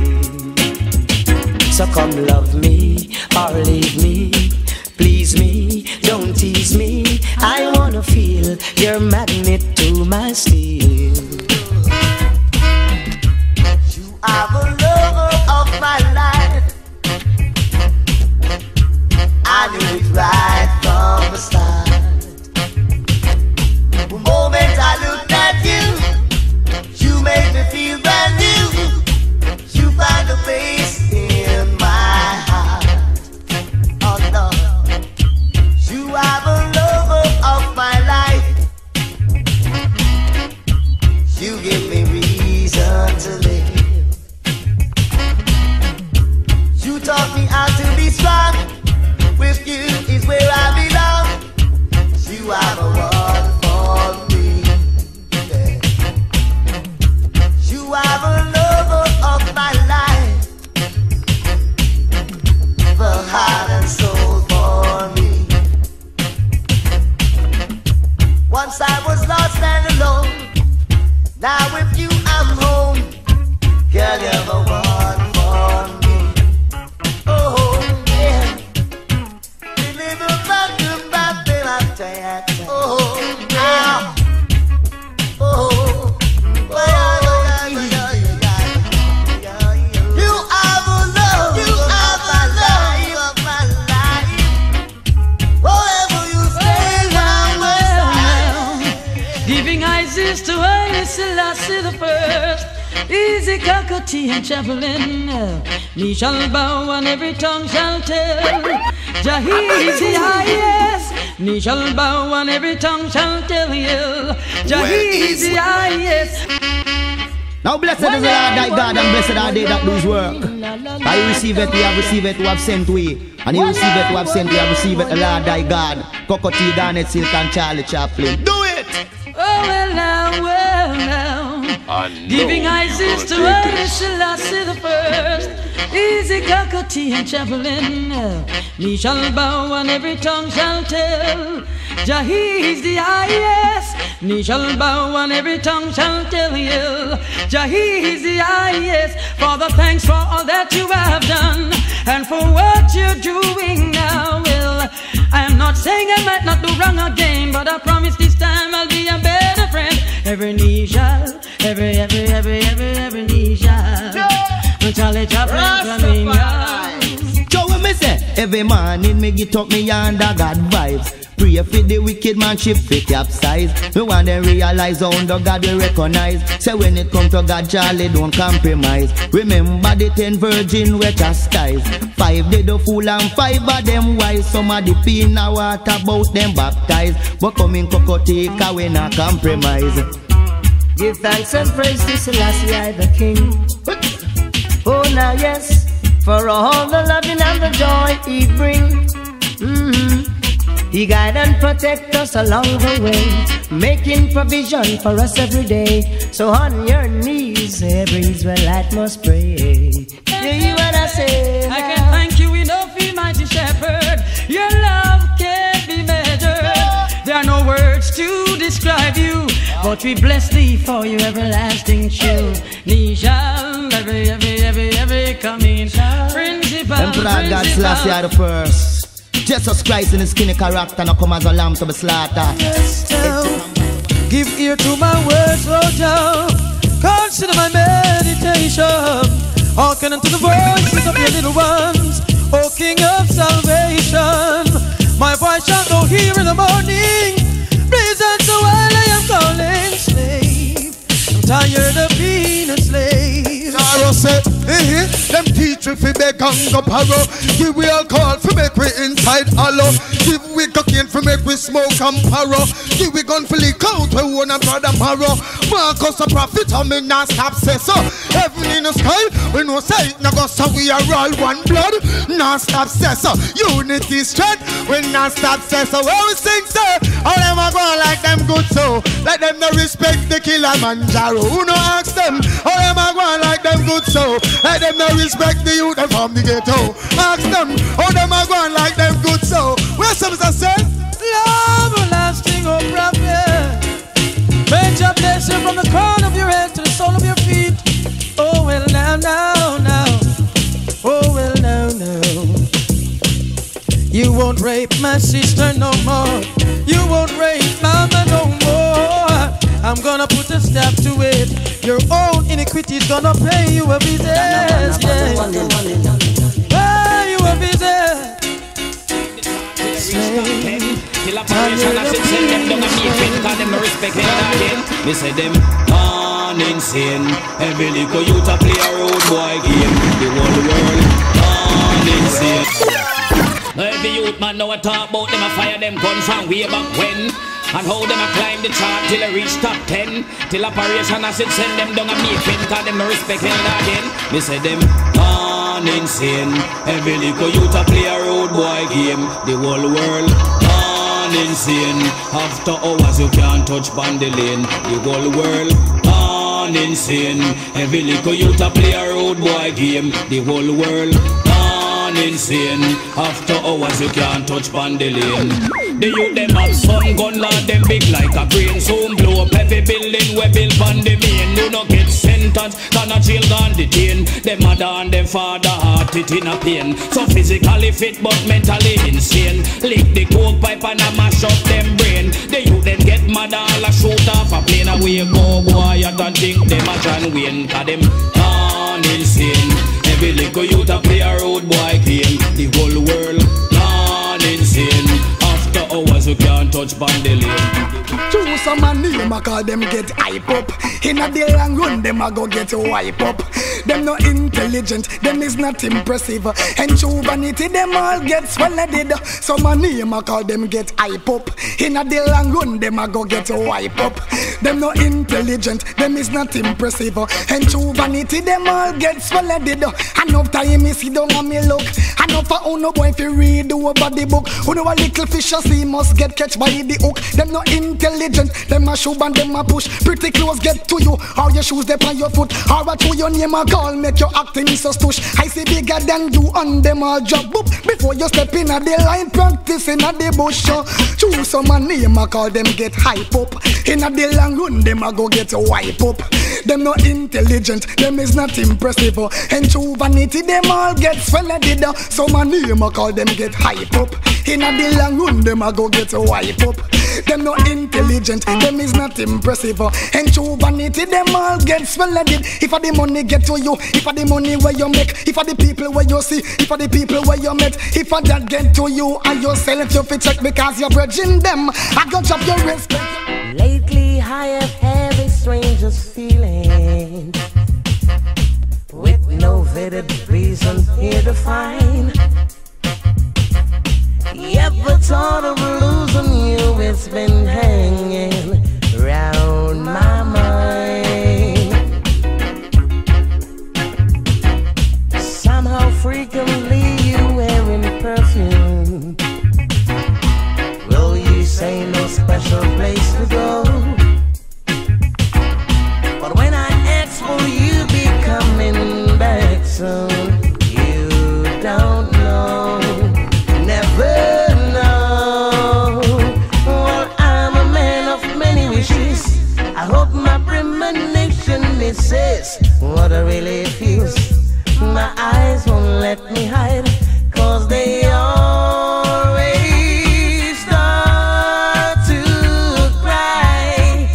So come love me or leave me, please me, don't tease me. I wanna feel your magnet to my steel. You are the love of my life. I knew it right from the start. The moment I looked at you, you made me feel brand new. You find a place in my heart. Oh no, you are the lover of my life. You give me reason to live. You taught me how to be strong. With you is where I belong. You are the one for me. Yeah. You are the lover of my life. The heart and soul for me. Once I was lost and alone. Now with you I'm home. Girl, you're the one for me. Oh yeah. Deliver back to back, then I tell you. Oh, ow. Oh, you are the love, you are my love of my life. Forever you stay by my side. Giving Isis to Haile Selassie the first. Easy cockatoo and javelin. Knee shall bow and every tongue shall tell. Jah is the highest. Knee shall bow and every tongue shall tell you. Jah is the highest. Now blessed is the Lord thy God, and blessed are they that do his work. I receive it, we have received it, we have sent we. And you receive it, we have sent, we have received it, the Lord thy God. Cockatoo, Garnet Silk and Charlie Chaplin. Do it! Oh well now, well now. Giving Isis to Haile Selassie the first. Easy cockatoo and javelin. Knee shall bow and every tongue shall tell. Jah is the highest. Knee shall bow and every tongue shall tell you. Jah is the highest. Father, thanks for all that you have done and for what you're doing now. Well, I am not saying I might not do wrong again, but I promise this time I'll be a better friend. Every knee shall, every, every, every, every, every knee shall. Charlie Chaplin coming out. Joe, what me say? Every morning me get up me under God vibes. Pray for the wicked man ship fi capsize. Me want them realize how under God we recognize. Say when it come to God, Charlie don't compromise. Remember the ten virgin we chastise. Five they the fool and five of them wise. Some of the pin a water about them baptized. But coming cocoa-take we not compromise. Give thanks and praise to Selassie I the King. Oh now yes, for all the loving and the joy he bring. Mm-hmm. He guide and protect us along the way, making provision for us every day. So on your knees, every Israelite must pray. Hear you what I say now. I can thank you enough, you mighty shepherd. Your love can't be measured. There are no words to describe you, but we bless thee for your everlasting shield. Knee shall, every, every, every, every coming. Principal, Emperor God Selassie the first. Jesus Christ in his skinny character, now come as a lamb to be slaughtered. Give ear to my words, Lord Jah. Consider my meditation. Hearken unto the voices of your little ones, O King of salvation. My voice shall go hear in the morning. Please answer while I am calling. Slave, I'm tired of being a slave. Naro said, eh, them teach little fi beg and go paro. Give we alcohol fi make we inside hollow. Give we cocaine fi make we smoke and paro. Give we gun fi leak out we own a brother marrow. Marcus a prophet and me not stop say so. Heaven in the sky, we no say it no go so we are all one blood. Not stop say so. Unity strength, we not stop say so. Where we sing say, all them a go like them good so. Let them no respect the Kilimanjaro. Who no ask them, all them a go like them good so. Let them no respect the youth from the ghetto. Ask them, all them a go like them good so. Where some say, love lasting, oh prophet. May your blessing from the crown of your head to the sole of your feet. Oh well now, now, now. Oh well now, now. You won't rape my sister no more. You won't rape mama no more. I'm gonna put a stop to it. Your own iniquity's gonna pay you a visit. Yeah. Pay you a visit. Till a parishioner I said send them down a meeting, cause them no respect them again. Me say them gone insane. Every little youth a play a road boy game. The whole world gone insane. Now every youth man now a talk about them a fire them gun from way back when. And how them a climb the chart till they reach top ten. Till a parishioner I said send them down a meeting, cause them no respect them again. Me say them gone insane. Every little youth a play a road boy game. The whole world insane. After hours you can't touch bandy lane. The whole world gone insane. Every little youth a play a road boy game. The whole world gone insane. After hours you can't touch bandy lane. The youth them have some gun like them big like a brain. Soon blow up every building we build on the main. Do not get sentence, can a jail gone detain. Them mother and them father heart it in a pain. So physically fit but mentally insane. Lick the coke pipe and a mash up them brain. The youth them get mad all a shoot off a plane away. Go boy you don't think them a John Wayne. Cause them gone insane. Every little youth a play a road boy game. The whole world gone insane. After hours you can't touch bandy lane. Choose some a name I call them get hype up. In a day long run them a go get wipe up. Them no intelligent, them is not impressive. And true vanity them all get swallowed. Some a name I call them get hype up. In a day long run them a go get wipe up. Them no intelligent, them is not impressive. And true vanity them all get swallowed. Enough time me sit down and me look. Enough for uno boy fi read over the book. Uno a little fish a see must get catch by the hook. Them no intelligent, them a shoot and them a push. Pretty close get to you, or your shoes they on your foot. Or a to your name a call, make your acting so stush. I see bigger than you and them all drop boop. Before you step in a the line, practice in a the bush. Choose some a name a call, them get hype up. In a the long run, them a go get wipe up. Them no intelligent, them is not impressive. And true vanity, them all get swallowed. Some a name a call, them get hype up. In a the long run, them a go get wipe up. Them no intelligent, them is not impressive. And true vanity, them all get swallowed. If a the money get to you, if a the money where you make, if a the people where you see, if a the people where you met, if a that get to you and you sell it, you fit check because you're bridging them. I got drop your respect. Lately I have had a strangest feeling, with no vetted reason here to find. Ever thought of losing you? It's been hanging round my mind. Somehow frequently you wearing perfume. Well, you say no special place to go, but when I ask for you be coming back soon, you don't know, never. I hope my premonition misses what I really feel. My eyes won't let me hide, cause they always start to cry.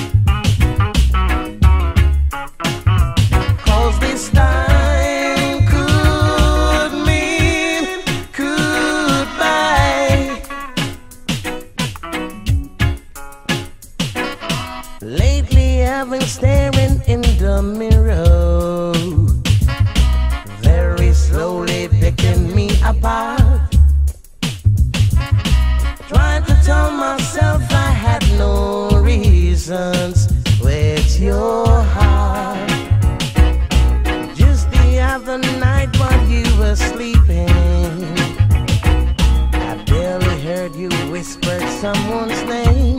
Cause this time could mean goodbye. Lately I've been staring in the mirror, very for myself, I had no reasons with your heart. Just the other night while you were sleeping, I barely heard you whisper someone's name.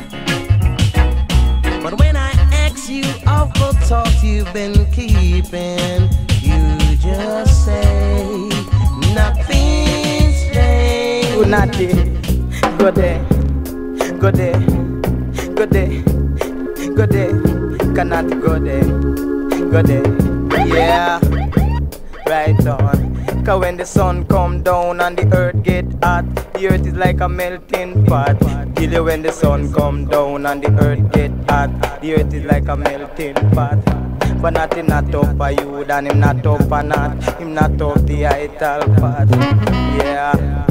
But when I ask you of the thoughts you've been keeping, you just say nothing's changed. Good night, good day, good day, good day, good day, cannot go day, good day, yeah, right on. Cause when the sun come down and the earth get hot, the earth is like a melting pot. Kill you when the sun come down and the earth get hot, the earth is like a melting pot. But not him not up for you, and him not up for not, him not up the ital pot, yeah.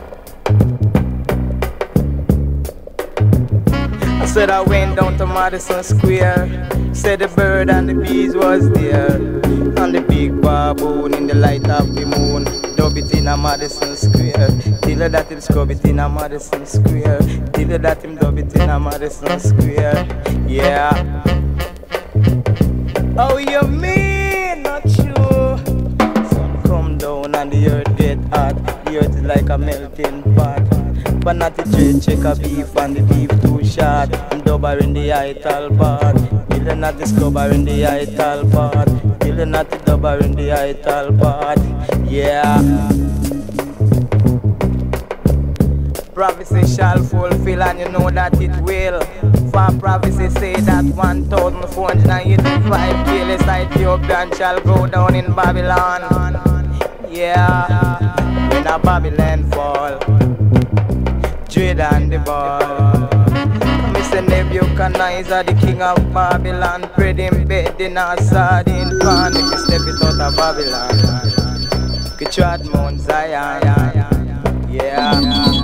I said I went down to Madison Square, said the bird and the bees was there, and the big baboon in the light of the moon, dub it in a Madison Square. Till that him scrub it in a Madison Square, till that him dub it in a Madison Square, yeah. Oh, you mean not sure? Sun come down and the earth get hot, the earth is like a melting pot. But not the trade check a beef and the beef too short. I'm double in the ital pot, till not discover in the ital pot, till not the double in the ital pot, yeah. Prophecy shall fulfill, and you know that it will. For prophecy say that one thousand four hundred eighty-five kilos Ethiopian shall go down in Babylon. Yeah, when a Babylon fall, dread and the ball. Mister Nebuchadnezzar, the king of Babylon, prayed him bed in a sardine pan. If you step it out of Babylon, you trod Mount Zion, yeah.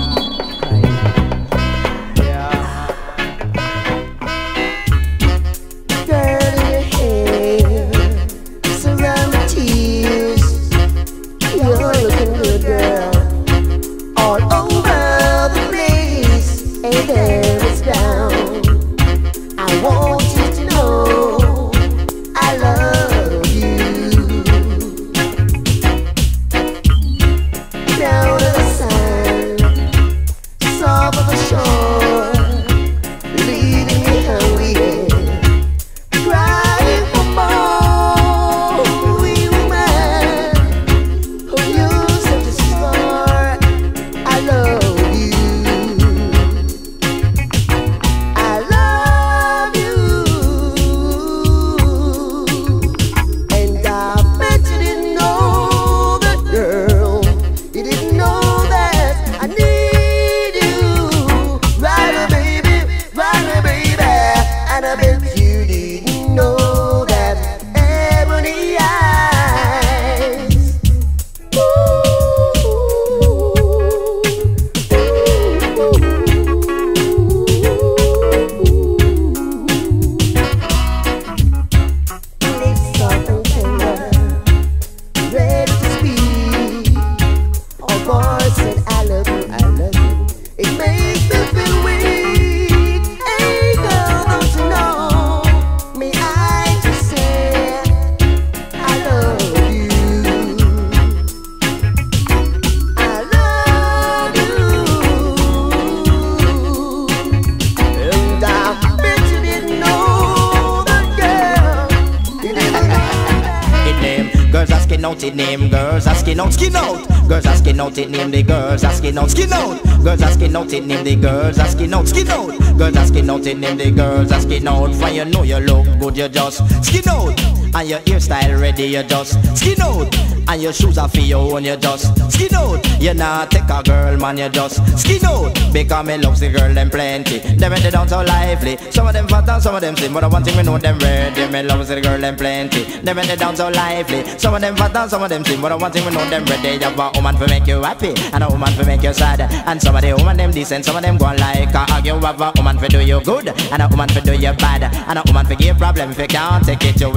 Name girls asking out, skin out. Girls asking out, it name the girls asking out, skin out. Girls asking out, it name the girls asking out, skin out. Girls asking out, it name the girls asking out. For you know you look good, you just skin out. And your hairstyle ready, you just skin out. And your shoes are for your own, you just skin out. You not take a girl, man, you just skin out. Because me loves the girl, them plenty. Them make the dance so lively. Some of them fat and some of them slim, but the one thing we know them ready. Me loves the girl, them plenty. Them make the dance so lively. Some of them fat and some of them slim, but the one thing we know them ready. You have a woman for make you happy, and a woman for make you sad. And some of the woman them decent, some of them go like a hug. You have a woman for do you good, and a woman for do you bad. And a woman for give problem if you can't take it, you way mad. You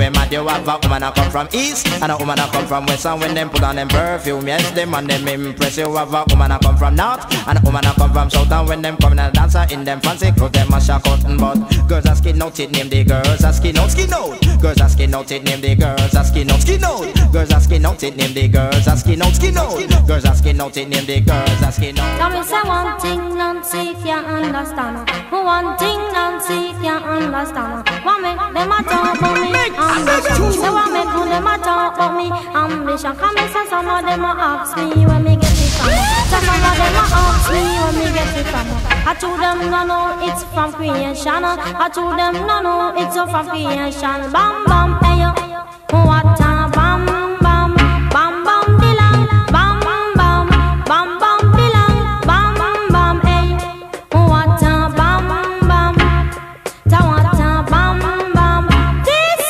have a woman a come from east and a woman a come from west. And when them put on them perfume, yes, them and them impress. You have a woman a come from north and a woman a come from south. And when them come in a dancer in them fancy clothes, them a shock cotton. But girls are skin out, it name the girls are skin out, skin out. Girls are skin out, it name the girls are skin out, skin out. Girls are skin out, it name the girls are skin out, skin out. Girls are skin out, it name the girls are skin out. Now me say one thing Nancy can't understand. One thing Nancy can't understand. What make them a talk about me ambition? Say what make them a talk about me ambition? Come me say some of them a ask me where me get it from. Some of them a ask me where me get it from. I told them no no it's from creation. I told them no no it's from creation. Bam bam hey yo, what a bam bam bam bam dilang bam bam bam bam dilang bam bam hey what a bam bam ta what a bam bam. This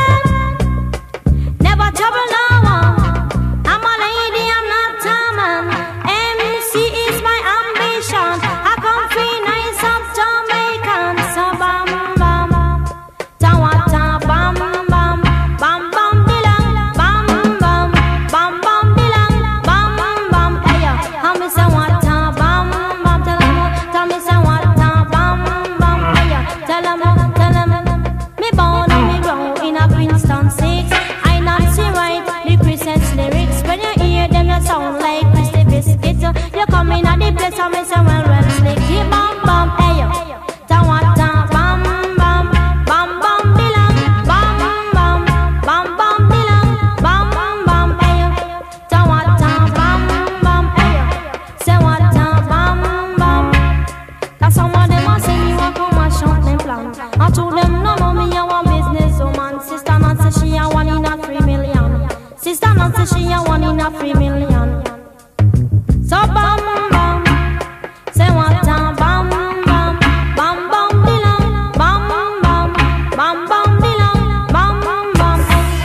woman never trouble no one. I'm a lady, I'm not a man. M C is my ambition. I come free nice up Jamaican. So bam bam ta what a bam bam bam bam dilang bam bam bam bam dilang bam bam hey yo. How me say what a bam bam? Tell 'em, tell me say what a bam bam hey yo. Tell 'em, tell 'em. Me born and me grow in a Princeton six. I not see right the Christmas lyrics. When you hear them, you sound like Christy Biscuit. You come in at the place and me say well well slick. Keep bam bam hey yo. Ta what a bam bam bam bam dilang bam bam bam bam dilang bam bam hey yo. Ta what a bam bam hey yo. Say what a bam bam. That some of them a say me want come and shut them plan. I told them no no me a one business woman. Sister Nancy she a one in a three million. Sister Nancy she a one in a three million. So bam bam, say what a bam bam bam bam dilang bam bam bam bam dilang bam bam.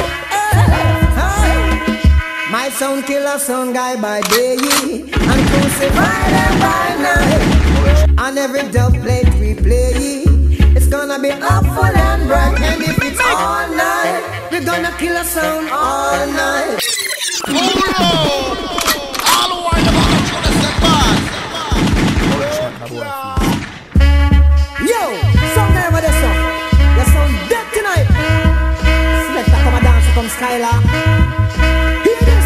My sound killer sound guy by day and crucified them by night. On every dub plate we play, it's gonna be up full and bright. And if it's all night, we're gonna kill a sound all night. Yo, sound guy over there, son. You sound dead tonight. Select that come a dance from Skylar. Hear this.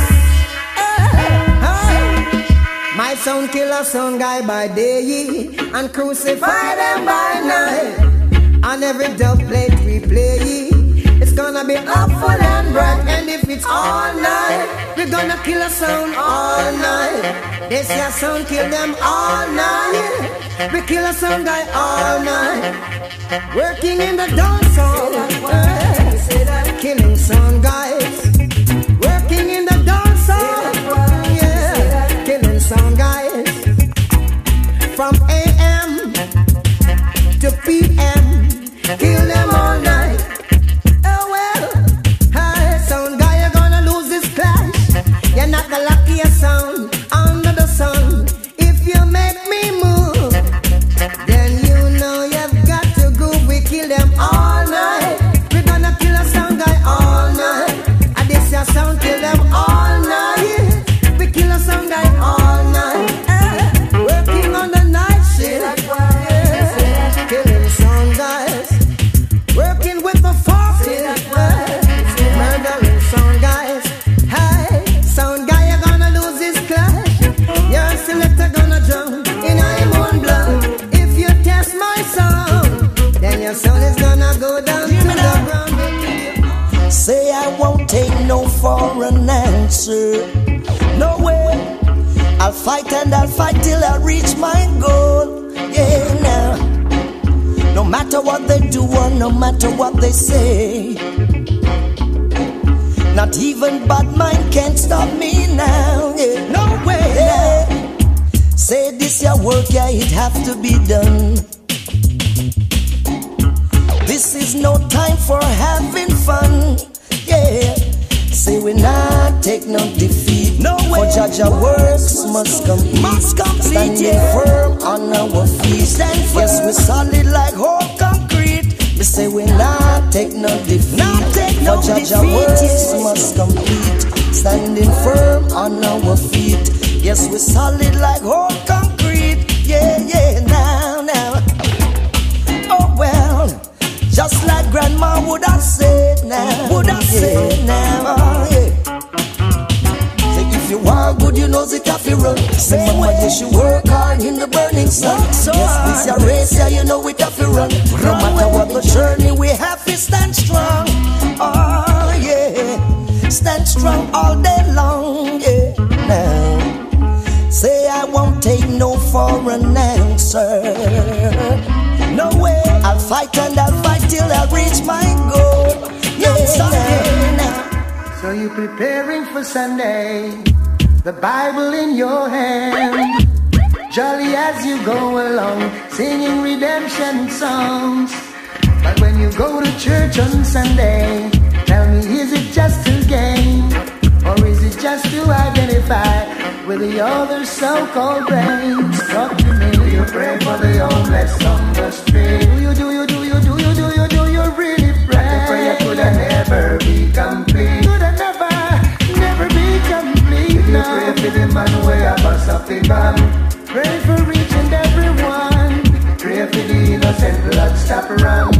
My sound killer sound guy by day and crucify them by night. On every dub plate we play, it's gonna be up full and bright. And if it's all night, we're gonna kill a sound all night. This your sound kill them all night. We kill a sound guy all night. Working in the dance hall, killing sound guys. Working in the dance hall, yeah, killing sound guys. From A M to P M, kill them all night. Oh well, hey, sound guy, you're gonna lose this clash. You're not the luckiest sound under the sun. If you make me move, then you know you've got to go. We kill them all night. We're gonna kill a sound guy all night. And this your sound kill them all night. We kill a sound guy all night. Eh, working on the night shift, yeah. Killing sound guys. Working with the forces, murdering sound guys. Hey, sound guy, you're gonna lose this clash. Your selector gonna drown in your own blood. If you test my sound, then your sound is gonna go down to the ground. Say I won't take no for an answer. No way. I'll fight and I'll fight till I reach my goal. Yeah, now. No matter what they do or no matter what they say, not even bad mind can stop me now. Yeah. No way. Yeah. Say this your work, yeah, it have to be done. This is no time for having fun. Yeah. Say we not take no defeat. No way. For judge our works must complete. Must complete. Standing yeah. firm on our feet. Stand firm. Yes, we solid like whole concrete. We say we not take no defeat. Not take no For defeat. Jah words must complete. Standing firm on our feet. Yes, we're solid like whole concrete. Yeah, yeah, now, now. Oh well, just like Grandma would have said now. Would have yeah. said now, oh, yeah. Say if you want good, you know the coffee run. Say mama, you should work hard in the burning sun. So yes, this your race, yeah, you know we have to run. No matter what the journey, we have to stand strong. Oh yeah, stand strong all day long. Yeah, now. Say I won't take no for an answer. No way, I'll fight and I'll fight till I reach my goal. Yeah, yeah. So you preparing for Sunday, the Bible in your hand, jolly as you go along, singing redemption songs. But when you go to church on Sunday, tell me, is it just a game? Or is it just to identify with the other so-called brains? Talk to me. Do you pray for the homeless on the street? Do you, do you, do you, do you, do you, do you really pray? The prayer could never be complete. Could never, never be complete. Do you pray for the man who have a something gun? Pray for each and every one. Pray for the innocent blood stop around.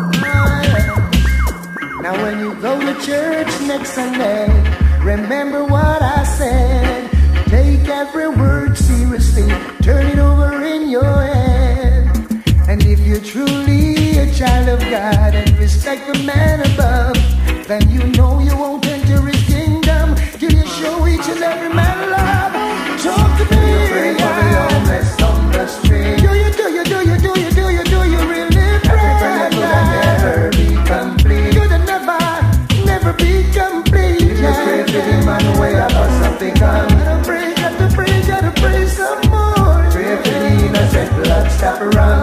Now when you go to church next Sunday, remember what I said. Take every word seriously. Turn it over in your head. And if you're truly a child of God and respect the man above, then you know you won't enter his kingdom till you show each and every man love. Talk to me. You pray for the homeless on the street. Do you, do you, do you, do you, do you, do you really pray? Every prayer could never be complete. Could never, never be complete. You just pray for the man who have something come. Gotta pray, gotta pray, gotta pray some more. Pray for the innocent blood stop around.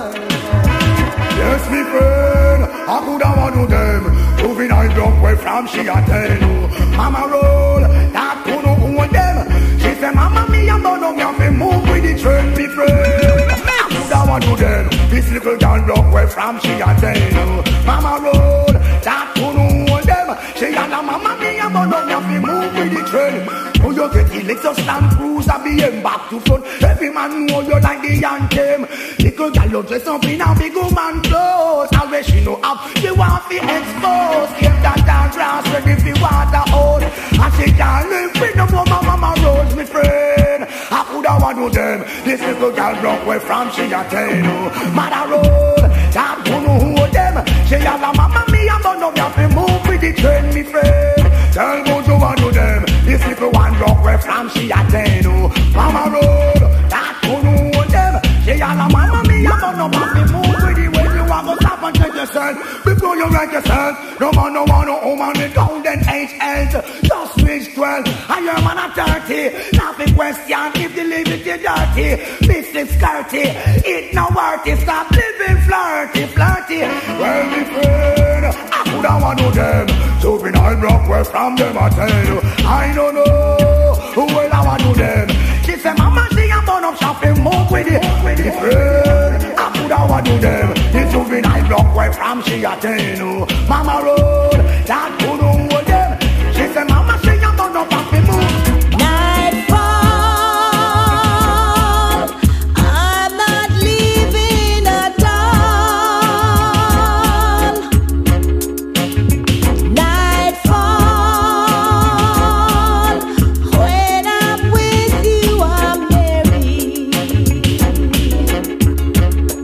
Yes, me friend, I could have one of them. Moving I broke away from she a tell. Mama roll, that could not own them. She said, Mama, me and Bono, me have to move with the train, me friend. I could have one of them. This little girl broke away from she a tell. Mama roll, that could not own them. She and a mama, me and Bono, me have to move with the train. Oh, you get the Lexus Land Cruiser, B M back to front. Every man know you like the anthem. Little girl, you dress up in a big woman clothes. Always she know up, she want to expose. Keep that down grass ready for water out. And she can't live with no more mama rolls, me friend. I could have one of them. This little girl broke away from she a tell. Mother roll, that don't know who them. She have a mama, me and Bono, me have to move with the train, me friend. Tell me to one of them. This little one broke away from she a tell. Mama roll, that don't know them. She have a mama, me and Bono, me have to move with the way you want to stop and check yourself before you wreck yourself. No man, no man, no woman with golden age else. Just reach twelve, and your man at thirty. Nothing question if the living is dirty. Business skirty, it no worth it. Stop living flirty, flirty. Well, me friend, I could have one of them. So when I broke away from them, I tell you, I don't know who will I want to them. She said, Mama, she a burn up shopping, move with it. With it, friend, I could have one of them. This juvenile broke away from she a tell you. Mama road, that could hold them. She said, Mama, she a burn up shopping, move. Nightfall, I'm not leaving at all. Nightfall, when I'm with you, I'm merry.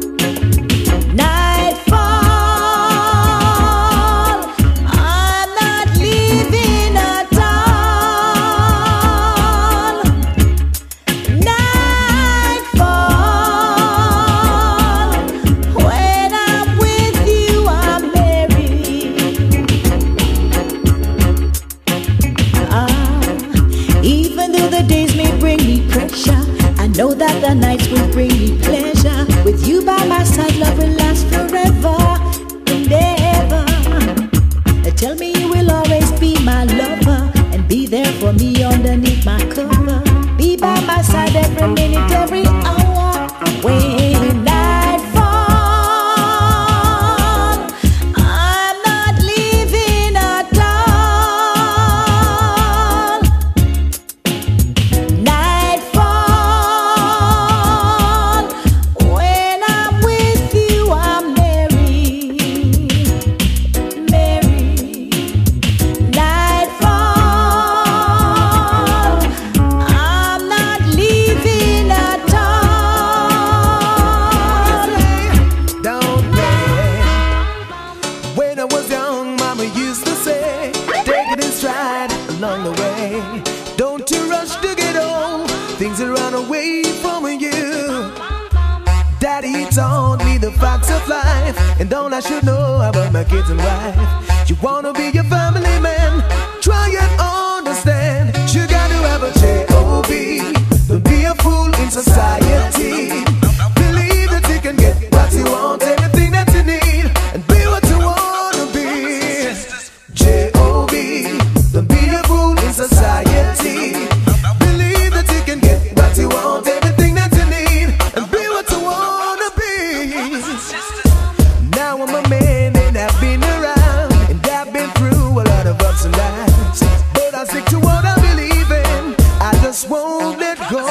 Nightfall, I'm not facts of life, and all I should know about my kids and wife. You wanna be your family man, try and understand. You gotta have a J O B. Don't be a fool in society. Believe that you can get what you want, everything that you need, and be what you wanna be. J O B. Don't be a fool in society. Believe that you can get what you want, everything that you need, and be what you wanna be. Now I'm a man and I've been around, and I've been through a lot of ups and downs, but I stick to what I believe in. I just won't let go,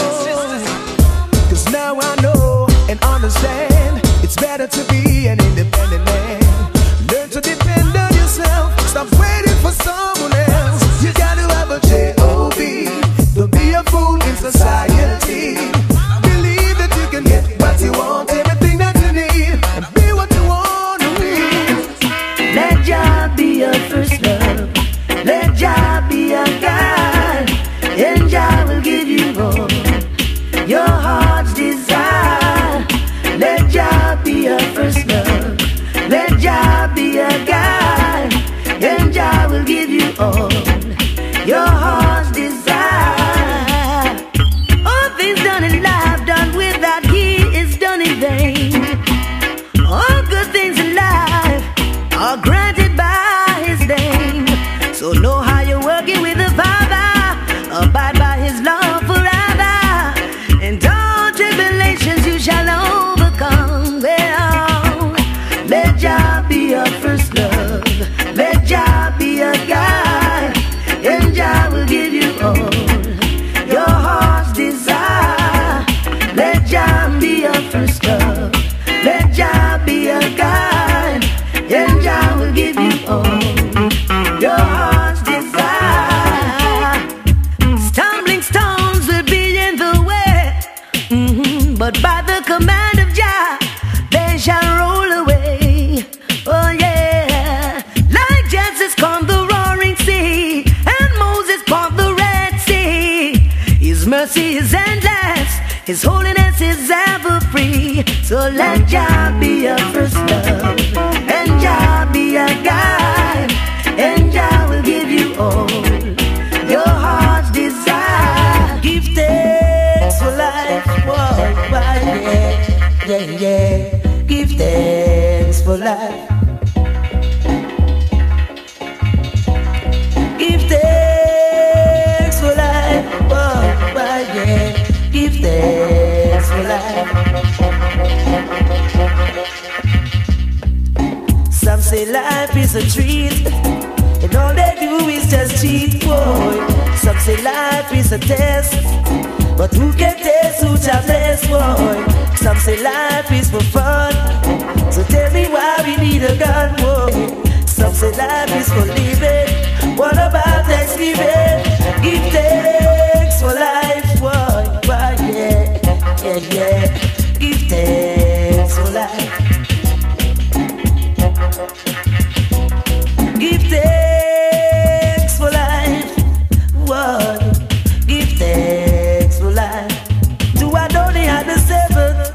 cause now I know and understand it's better to be an independent man. Learn to depend on yourself, stop waiting for someone else. You gotta have a J O B. Don't be a fool in society. Believe that you can get what you want, everything that you need, and be what you want to be. Let Jah be your first love. Let Jah be your guide, and Jah will give you all your heart's desire. Let Jah be your first love. Let Jah be your guide, and Jah will give you all your heart's desire. All things done in life, done without He is done in vain. All good things in life are granted by His name. So know how you're working with the Father, abide by His love forever, and all tribulations you shall overcome. Well, let Jah be your first love. Let Jah be your guide, and Jah will give you all your heart's desire. Let Jah be your first love. Let Jah be your guide, and Jah will give you all your heart's desire. Stumbling stones will be in the way, mm-hmm. but by the command of Jah they shall roll away. Oh yeah, like Genesis calmed the roaring sea, and Moses parted the Red Sea. His mercy is endless, His holiness is ever free. So let Jah be your first love, and Jah be your guide, and Jah will give you all your heart's desire. Give thanks for life, whoa, yeah, yeah, yeah. Give thanks for life. Give thanks for life, whoa, yeah. Give thanks for life. Some say life is a treat, and all they do is just cheat, boy. Some say life is a test, but who can test who shall bless, boy? Some say life is for fun, so tell me why we need a gun, boy. Some say life is for living, what about Thanksgiving? Give thanks for life, boy, boy, yeah, yeah, yeah. Give thanks for life. Give thanks for life, what? Give thanks for life. To Adonai had the seventh.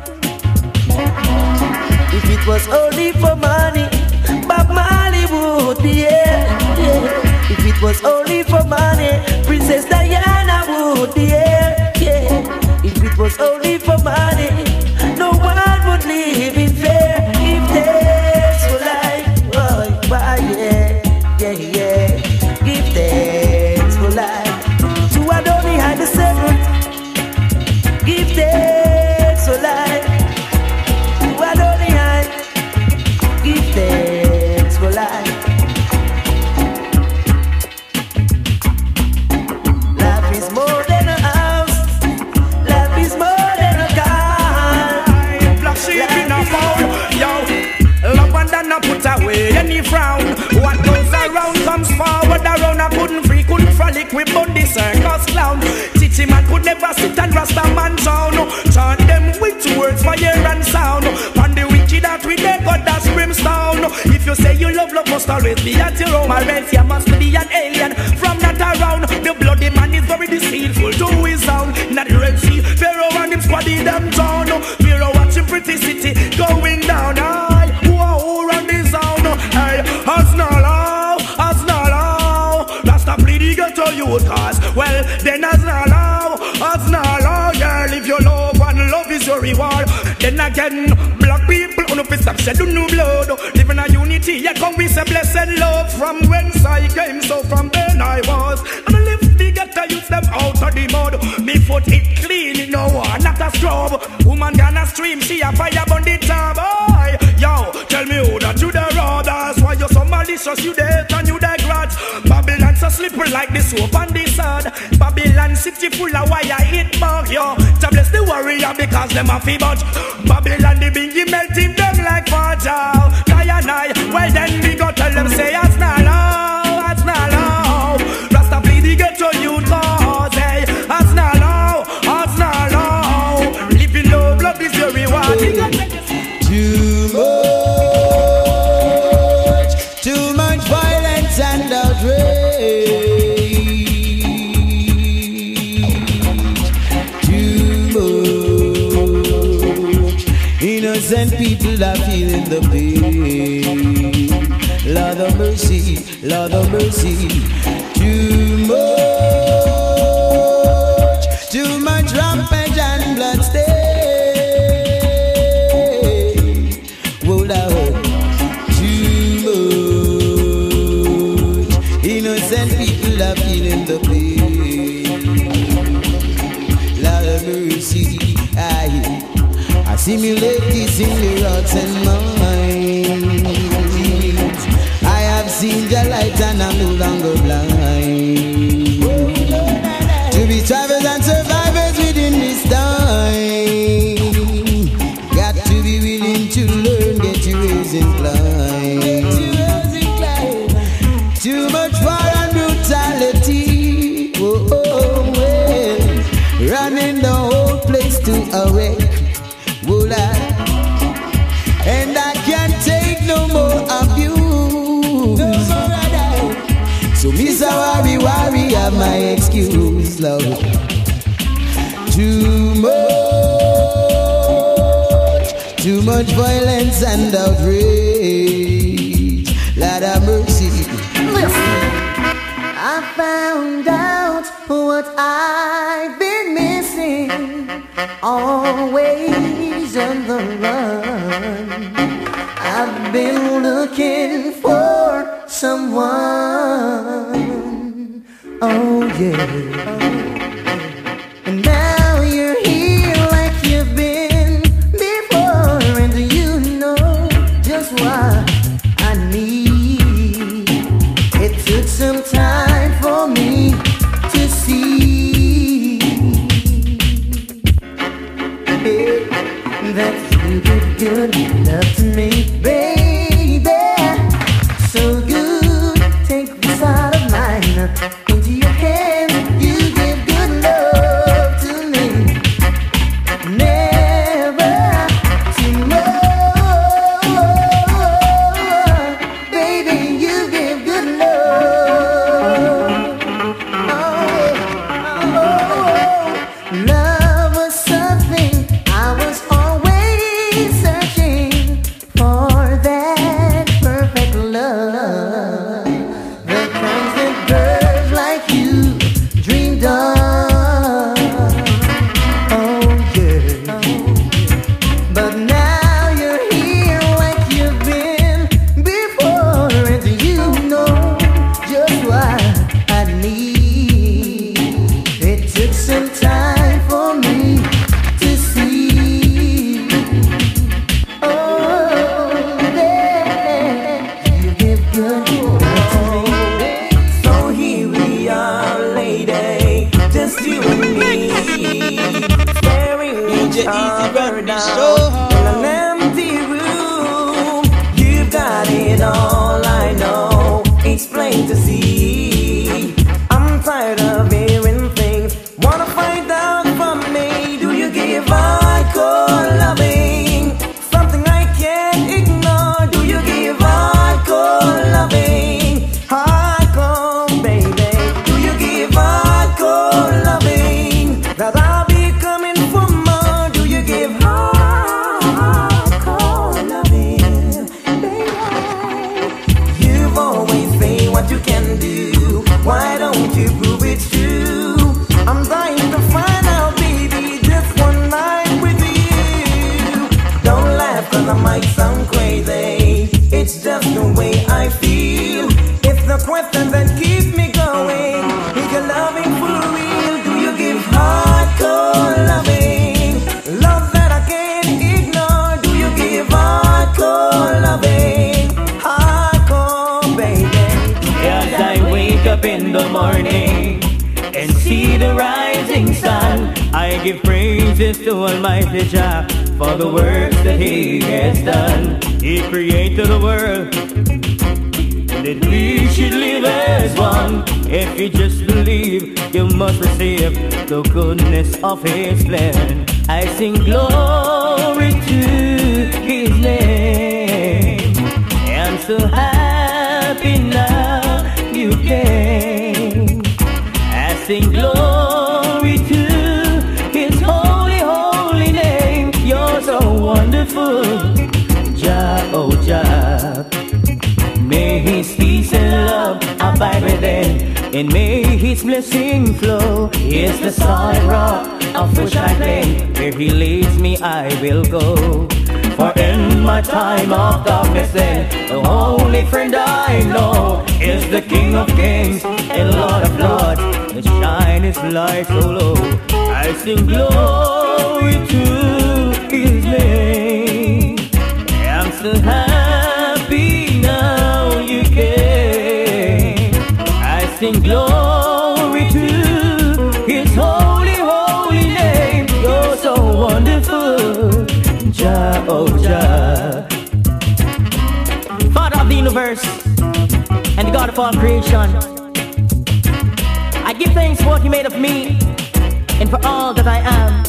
If it was only for money, Bob Marley would be here, yeah. If it was only for money, Princess Diana would be here, yeah. If it was only for money, no one would live in fear. Give thanks for life, oh, yeah, yeah, yeah. Give thanks for life. To Adonai had the seventh. Give thanks for life. To Adonai, give thanks for life. Life is more than a house. Life is more than a car. Black sheep in a fowl, yo. Love and then I put away any frown. What goes around comes forward around. I couldn't free, couldn't frolic with Bundy circus clown. Chichi man could never sit and Rasta man down. Chant them with words, fire and sound. And the wicked that we they got that's brimstone. If you say you love, love must always be at your home. Or else you must be an alien from that around. The bloody man is very deceitful to his sound. Not the Red Sea, Pharaoh and him squad in them town. Pharaoh watching pretty city going down. road cause, well, then as not allow, as not allow, girl, if you love and love is your reward. Then again, black people, on the stop, shed no blood. Living a unity, yeah, come with a blessed love. From whence I came, so from then I was. And I live the ghetto, use them out of the mud. Me foot it clean, you know, not a scrub. Woman gonna stream, see a fire on the top. Boy, yo, tell me who that you the road. That's why you're so malicious, you the hate and you the grudge. Babylon so slippery like the soap and the sand. Babylon city full of wire, it bug, yo. To bless the warrior because them a fi budge. Babylon the bingy melting them like fudge. Kaya nai, well then we go tell them say it's not low, it's not low. Rasta please the ghetto youth cause, hey, it's not low, it's not low. Living low, love is your reward. Too much, too much violence and outrage. Innocent people are feeling the pain. Lord of mercy, Lord of mercy. Too much, too much rampage and bloodstain. Whoa, Lord. Too much. Innocent people are feeling the pain. Lord of mercy, I. I simulate this in the hearts and minds. I have seen the light and I'm no longer blind. To be travelers and survivors within this time, got to be willing to learn, get your ears inclined. Too much war and brutality, oh, oh, well, running the whole place to awake. And I can't take no more abuse. So Miss Worry Worry have my excuse, love. Too much, too much violence and outrage. Lord have mercy. Listen, I found out what I've been missing. Always on the run. I've been looking for someone. Oh yeah. And now you're here like you've been before, and you know just what I need. It took some time for me to see that you give good love to me, baby. So good, take this out of mine into your hand. You give good love to me, never too much, baby. You give good love. Oh, oh, love was something I was always searching for. That might sound crazy, it's just the way I feel. It's the question that keeps me going. Is your loving for real? Do you give hardcore loving? Love that I can't ignore. Do you give hardcore loving? Hardcore, baby. As I wake up in the morning and see the rising sun, I give praises to Almighty Jah for the works that He has done. He created the world that we should live as one. If you just believe, you must receive the goodness of His plan. I sing glory to His name. I'm so happy now you came. I sing glory to His holy, holy name. You're so wonderful, Jah, oh Jah. May His peace and love abide within, and may His blessing flow. He is the solid rock of which I cling. Where He leads me, I will go. For in my time of darkness, then the only friend I know is the King of Kings and Lord of Lords. And shine His light so low. I sing glory to His name. I'm so happy now you came. I sing glory to His holy, holy name. You're so wonderful, Jah, oh Jah. Father of the universe and the God of all creation, I give thanks for what You made of me and for all that I am.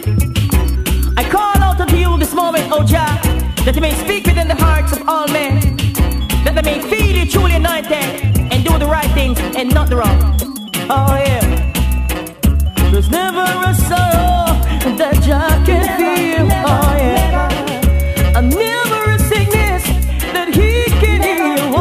I call out unto You this moment, oh Jah, that You may speak within the hearts of all men, that they may feel You truly anointed and do the right things and not the wrong. Oh yeah. There's never a sorrow that Jah can feel. Oh yeah. And never a sickness that He can heal.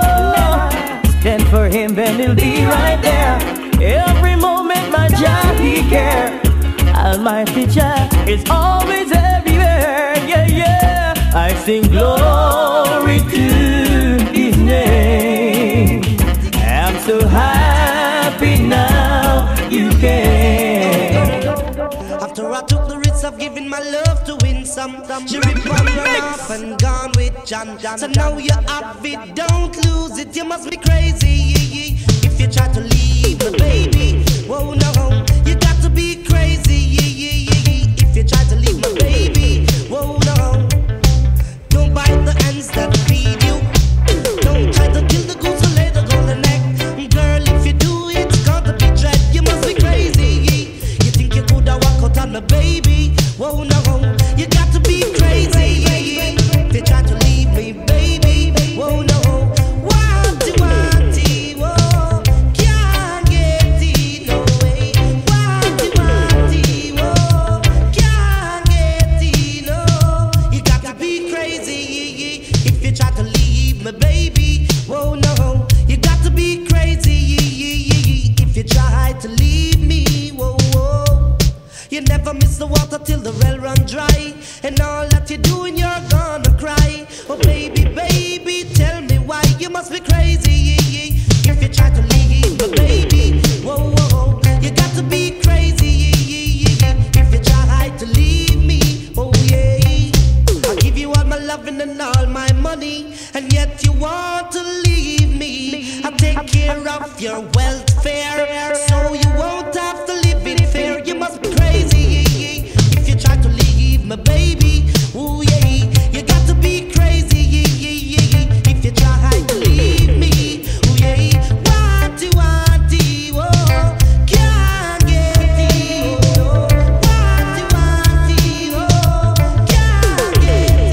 Oh, stand for Him and He'll be right there. Every moment my Jah He care. Almighty Jah is always everywhere. Yeah, yeah. I sing glory to His name. I'm so happy now you came. After I took the risk of giving my love to win some, she ripped on run off and gone with John. So now you have it, don't lose it. You must be crazy if you try to leave the baby. Whoa, no, you got to be crazy if you try to leave my baby. Whoa, no, don't bite the hands that feed you. Don't try to kill the goose or lay the golden egg. Girl, if you do, it's gonna be dread. You must be crazy. You think you could have walked out on the baby? Whoa, no, you got to be crazy if you try to leave me, baby. Whoa, no, wanty, wanty, whoa, can't get it, no way. Wanty, wanty, whoa, can't get it, no. You got to be crazy if you try to leave me, baby. Whoa, no, you got to be crazy if you try to leave me. Whoa, whoa. You never miss the water till the well run dry, and all that you're doing, you're gonna cry. Oh baby, baby, tell me why you must be crazy if you try to leave the baby. Whoa, whoa, you got to be crazy if you try to leave me. Oh yeah, I give you all my loving and all my money, and yet you want to leave me. I take care of your welfare, so you won't have to live in fear. You must be crazy if you try to leave my baby. Ooh yeah, you got to be crazy if you try to leave me. Ooh yeah, wanty, wanty, whoa, can't get it. Wanty, wanty, whoa, can't get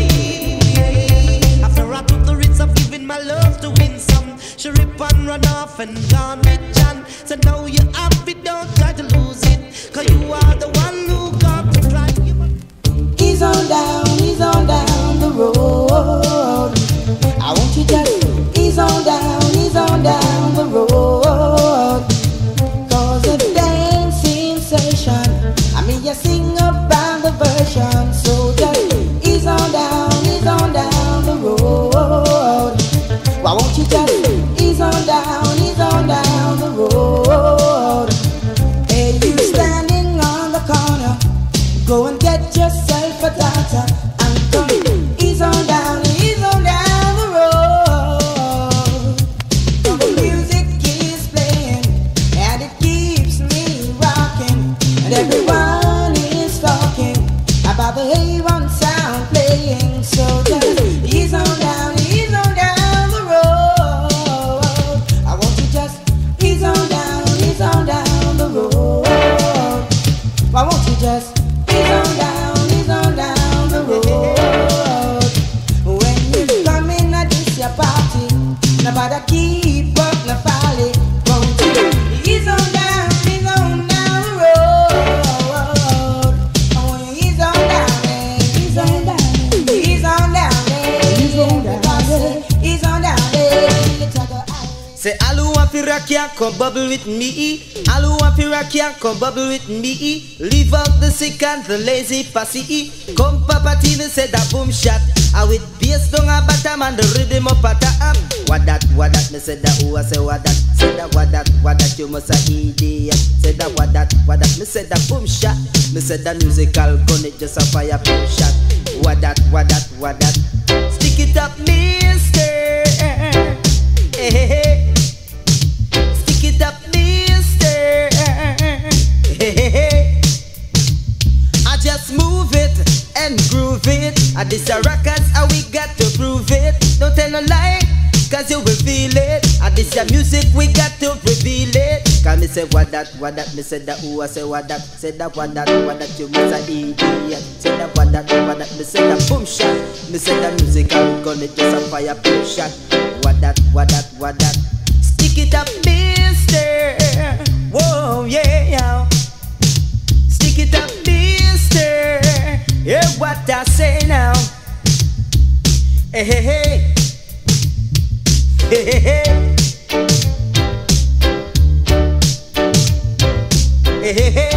it. After I took the risk of giving my love to win some, she rip and run off and gone with John. So now you have it, don't try to lose it, 'cause you are the one who got to cry. He's on down, he's on down the road. I want you to ease on down, ease on down the road. 'Cause a dancing session, I mean you sing about the version. So just ease on down, ease on gotta keep up my folly. Won't you? He's on down, he's on down the road. Oh, he's on down there, he's on down there, he's on down there, he's on down there, he's on down there. Say, all who want to rock ya, come bubble with me. All who want to rock ya, come bubble with me. Leave out the sick and the lazy pussy. Come Papa T V said that boom shot. I with bass down a bottom and the rhythm up at the up. What that, what that, me said that, who I say what that. Said that, what that, what that, you must a idiot. Said that, what that, what that, me said that boom shot. Me said that musical gun, it just a fire boom shot. What that, what that, what that. Stick it up, mister. Hey, hey, hey. Stick it up, mister. Hey, hey, hey. I just move it and groove it. And this a records and we got to prove it. Don't tell no lie, cause you will feel it. And this a music we got to reveal it. Cause me say what that, what that, me say that, who I say what that. Say that, what that, what that, you must a idiot. Say that, what that, what that, me say that, boom shot. Me say that music I'm gonna just a fire boom shot. What that, what that, what that. Stick it up, mister. Whoa, yeah, yeah. Stick it up, mister. Hear what I say now. Hey, hey, hey. Hey, hey, hey. Hey, hey, hey.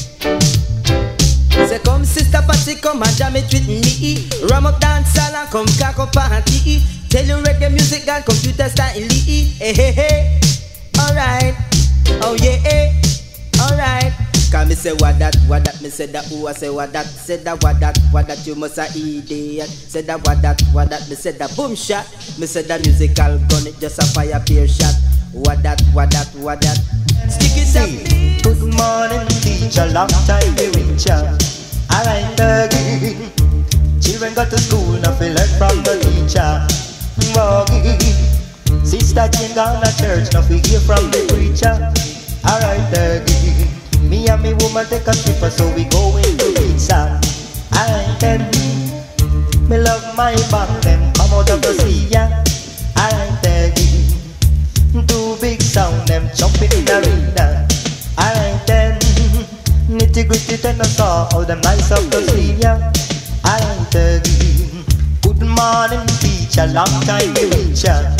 Say come sister Patty, come and jam it with me. Ram up dance and come cock up party. Tell you reggae music and computer style. Hey, hey, hey. Alright. Oh yeah, alright. Cause me say what that, what that, me say that, who I say what that. Say that, what that, what that, you must a idiot. Say that, what that, what that, me say that, boom shot. Me say that musical gun, it just a fire peer shot. What that, what that, what that. Stick it up. Good morning teacher, long time we reach ya. Alright again. Children got to school, now feel learn from the teacher. Woggy. Sister Jane gone to church, now we hear from the preacher. Alright again. Me and me woman take a trip, so we go into pizza. Alright then. Me love my band, them come out of the sea, yeah. Alright again. Two big sound, them jumping in the arena. Alright then. Nitty gritty ten a saw, all them nice up the sleeve, yeah. Alright again. Good morning teacher, long time we reach ya.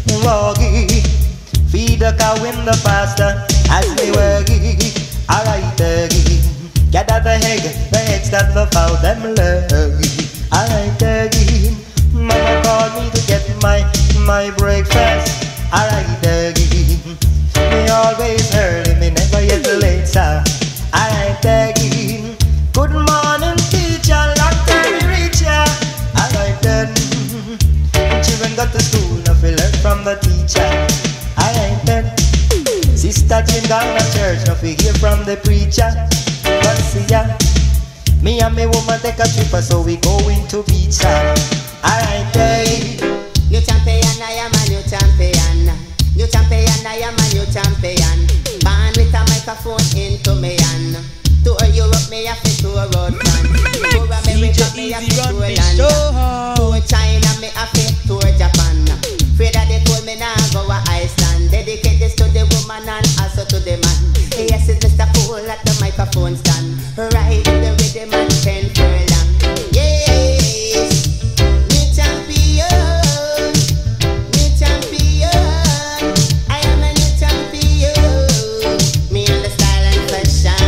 Woggy, feed the cow in the pasture as me woggy. Alright again, gather the egg, the eggs that the fowl them lay. Alright again, mama called me to get my my breakfast. Alright again, me always early, me never yet late, sir. Alright again, good morning teacher, long time we reach ya. Alright then. Children got to school, now we learn from the teacher. Alright then. Sister Jane gone to church, now we hear from the preacher. But see ya, me and me woman take a trip, so we go into pizza. Alright then. New champion, I am a new champion. New champion, I am a new champion. Born with a microphone into me hand. Tour Europe, me have to tour road man. Tour America, me have to tour London. Tour China, me have to tour Japan. Afraid that they told me now go to Iceland. Dedicate this to the woman and also to the man. Yes, it's Mister Cool at the microphone stand. Right in the rhythm and ten furlong. Yes, new champion, new champion. I am a new champion. Me on the style and fashion.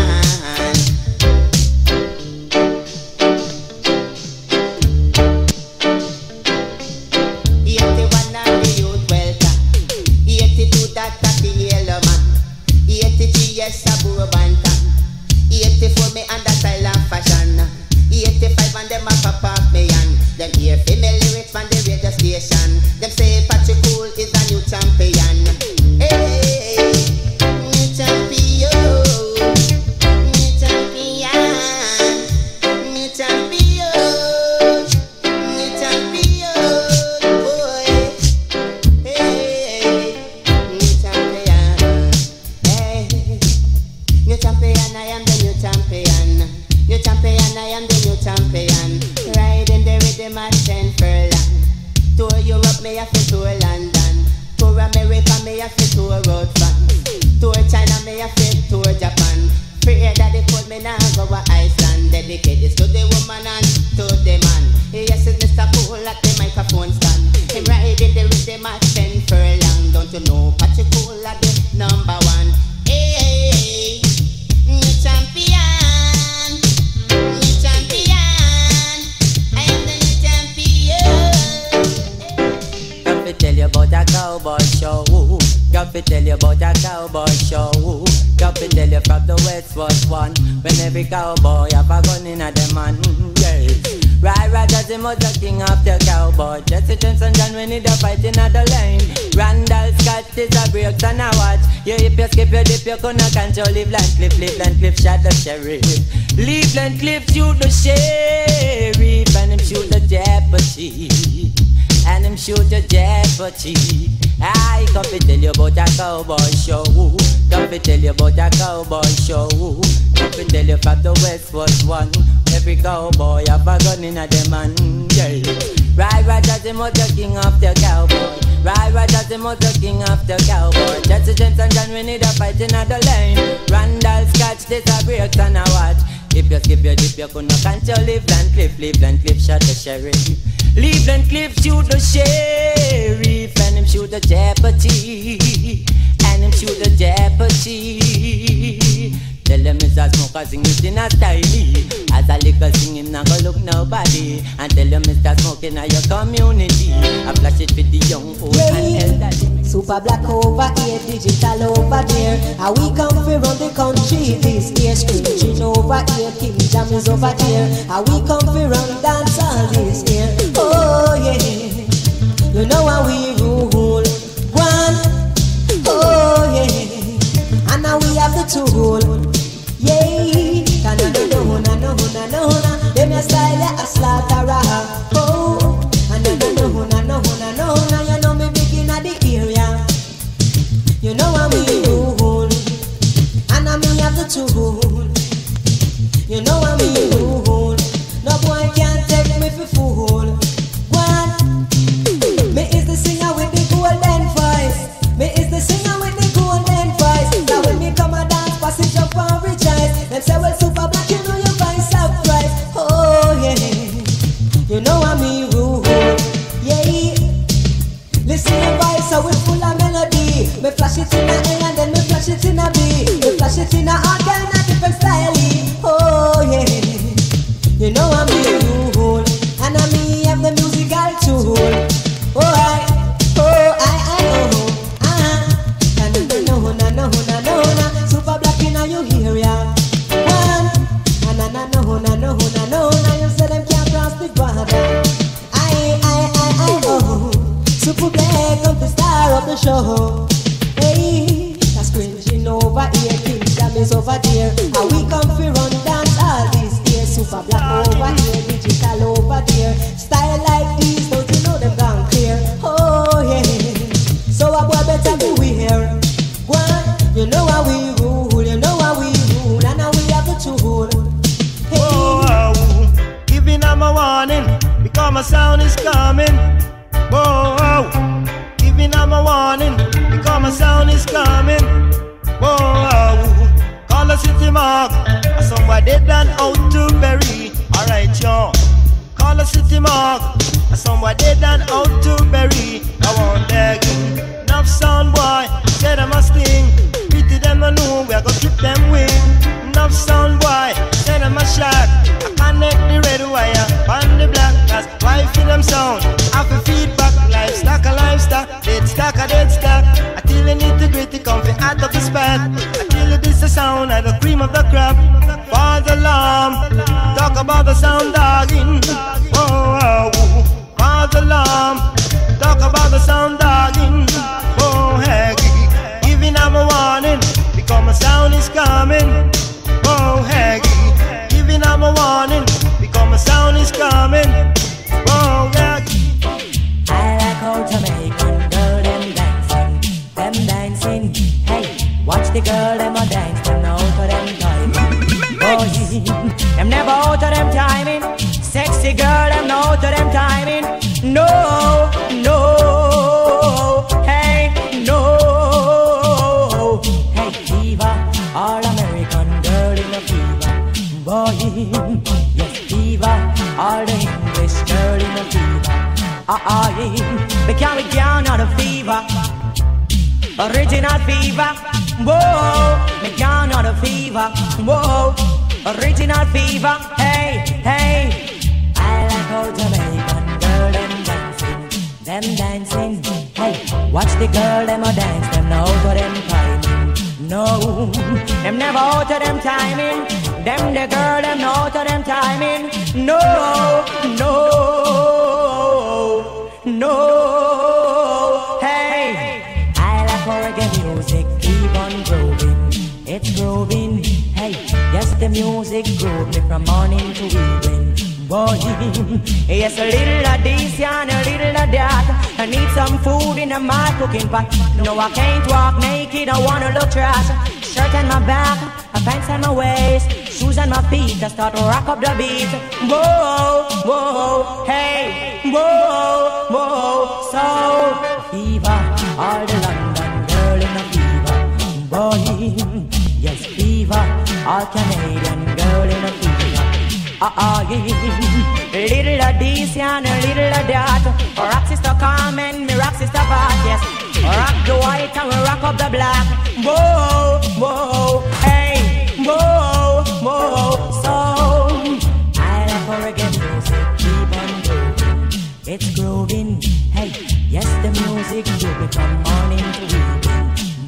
Yes, a Burbantan. eighty-four me under style and fashion. eighty-five and them a pop up me and them hear female lyrics from the radio station. Them say Patrick Cool is a new champion. Hey, new champion, new champion, new champion, new champion, boy. Hey, new champion. Hey. New champion, I am the new champion. New champion, I am the new champion. Riding the rhythm at ten furlong. Tour Europe, me have to tour London. Tour me a fit to a road fan. To China, me a fit to Japan. Pray that they put me now go to Iceland. Dedicate this to the woman and to the man. Yes, it's Mister Cool at the microphone stand. Him riding the rhythm at ten furlong. Don't you know Patrick Cool at the number one. Hey, hey, hey, new champion, new champion. I am the new champion. Got to tell you about a cowboy show. Got to tell you about a cowboy show. Got to tell you from the West was one. When every cowboy have a gun in a dem man. Yes. Right, right, as him was the king of the cowboy. Jesse James and John when he the fight in the lane. Randall Scott is a breaks and a watch. You hip, you skip, you dip, you couldn't control. Cleveland Cliff, Cleveland Cliff shot the sheriff. Cleveland Cliff shoot the sheriff. And him shoot the deputy. And him shoot the deputy. I come to tell you about a cowboy show. Come to tell you about a cowboy show. Come to tell you from the West was one. Every cowboy have a gun in a dem man. Yeah. Right, right, as him was the king of the cowboy. Right, right, as him was the king of the cowboy. Jesse James and John when he the fight in the lane. Randall Scotch, this a breaks and a watch. If you skip your dip, you couldn't control. Cleveland Cliff, Cleveland Cliff shot the sheriff. Cleveland Cliff shoot the sheriff. And him shoot the deputy. And him shoot the deputy. Tell them it's a smoker sing it in a style. As a liquor sing him not go look nobody. And tell them Mister Smoking in your community. I flash it for the young, old and elderly. Super black over here, digital over there. How we come from run the country this year. Screeching over here, King Jam is over here. How we come from run dance all this year. Oh yeah, you know how we rule. One, oh yeah, and now we have the tool. Yeah, can I know no na no na no na? Them a style a slaughterer. Oh, and I know no na no na no na. You know me big inna the area. You know how we rule, and I me have the tool. You know how we rule. No boy can't take me for fool. One, me is the singer with the golden voice. Me is the singer with the golden voice. Now when me come a dance, passage up and rejoice. Them say well super black, you know you find surprise. Oh yeah, you know how me rule. Yeah, listen your voice, so we full of melody. Me flash it in a A and then me flash it in a B. Me flash it in a all kind of different style. Oh yeah, you know how me rule, and I me have the musical tool. Oh I, oh I, I, oh, ah, and no, no, no, no, no, no, no, super black in a you hear ya. One, and no, no, no, no, no, no, no, you say them can't cross the border. I, I, I, I, oh, super black come the star of the show. Hey, that's cringing over here, King Jam is over there. How we come fi run dance all these years. Super black over here, digital over there. Style like these, don't you know them gone clear? Oh yeah, so a boy better beware. One, you know how we rule, you know how we rule, and now we have the tool. Hey. Oh, giving them a warning, because my sound is coming. Oh, giving them a warning, because my sound is coming. Oh, call the city mark, somebody dead and out to bury. Alright, yo. Call the city mark, somebody dead and out to bury. I want beg enough sound boy, say them a sting. Pity them a know we are gonna trip them wing. Enough sound boy, say them a shot. I connect the red wire on the black. That's why for them sound. I feel feedback, livestock a livestock, dead stock a dead stock. I tell you integrity come from out of the spot. I tell you this the sound of the cream of the crop. False alarm, talk about the sound dogging. Oh, oh, oh. False alarm, talk about the sound dogging. Oh, heck, giving them a warning, because my sound is coming. Oh, heck, giving them a warning, because my sound is coming. Oh, heck. I like how Jamaican girl them dancing, them dancing. Hey, watch the girl them a dance, them out of them timing. Oh, them never out of them timing. Sexy girl them out of them timing. No, no, hey, no. uh, yeah. We carry down on the fever. Original fever. Whoa. We down on the fever. Whoa. Original fever. Hey, hey. I like how Jamaican girl them dancing. Them dancing. Hey, watch the girl them a dance. Them know to them timing. No, them never out to them timing. Them the girl them know to them timing. No, no, no. Hey, I like how reggae music keep on growing. It's growing. Hey, yes the music grow me from morning to evening. Boy, yes a little of this and a little of that. I need some food in my cooking pot. No, I can't walk naked, I wanna look trash. Shirt on my back, a pants on my waist, shoes on my feet, I start to rock up the beat. Whoa, whoa, hey, whoa, whoa. So, fever, all the London girl in a fever. Boy, yes, fever, all Canadian girl in a fever. Uh-uh, yeah. Little of this and a little of that. Rock sister Carmen, me rock sister Pat, yes. Rock the white and we rock up the black. Whoa, whoa, hey, whoa, whoa. So, I like how reggae music keep on growing. It's growing, hey, yes the music groovy from morning to evening.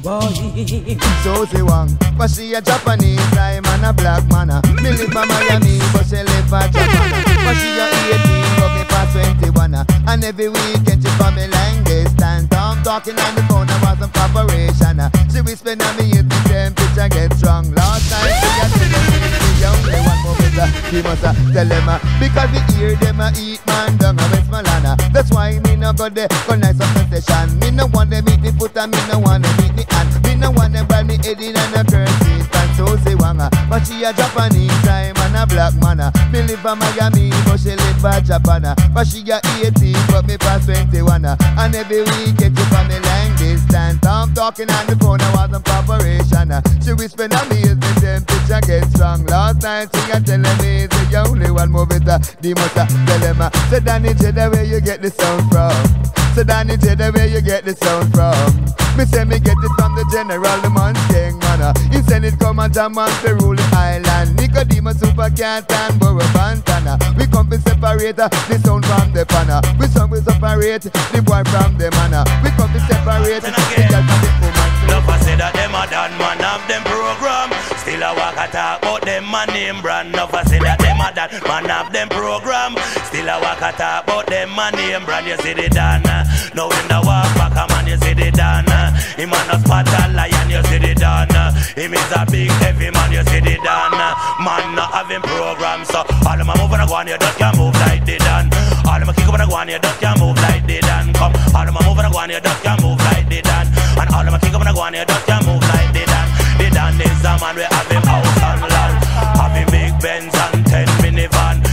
Susie Wong, but she a Japanese, I'm a black man. Me live in Miami, but she live in Japan. But she a eighteen, but me past twenty-one. And every weekend she come me long distance. I'm talking on the phone, I was in preparation. She whispering at me, if the temperature get strong. Last night she a telling me the only one more better. She must a tell them, because we hear them a eat man down a Westmoreland. That's why me no go there, go nice up the session. Me no want them eat me foot and me no want them eat me. Me no want to buy me head in and a currency and Susie Wanga, but she a Japanese time and a black man. Me live in Miami, but she live in Japan. But she a eighteen, but me past twenty-one. And every weekend she from me long distance. I'm talking on the phone, I was in preparation. She whispering at me as the temperature gets strong. Last night she a telling me it's the only one move it. The must tell him, so Danny J, the where you get the sound from. So Danny J, the where you get the sound from. Me say me get it from the general, the man's king, man. He send it come and jam and to rule the island. Nicodemus, Super Cat and Burro Bantana. We come to separate uh, the sound from the panna. We song we separate the boy from the manna. We come to separate the girl from the woman. Love I say that them a done man have them program. Still a walk a talk about them man name brand. Love I say that them a done man have them program. Still a walk a talk about them man name brand. You see the done. Now in the walk back a man you see the done. Him a no spot a lion, you see the done. Him is a big heavy man, you see the done. Man not having program, so all of my move and I go on, you just can't move like they done. All of my kick up and I go on, you just can't move like they done. Come, all of my move and I go on, you just can't move like they done. And all of my kick up and I go on, you just can't move like they done. They done is a man we have him house and land, have him big Benz and ten minivan.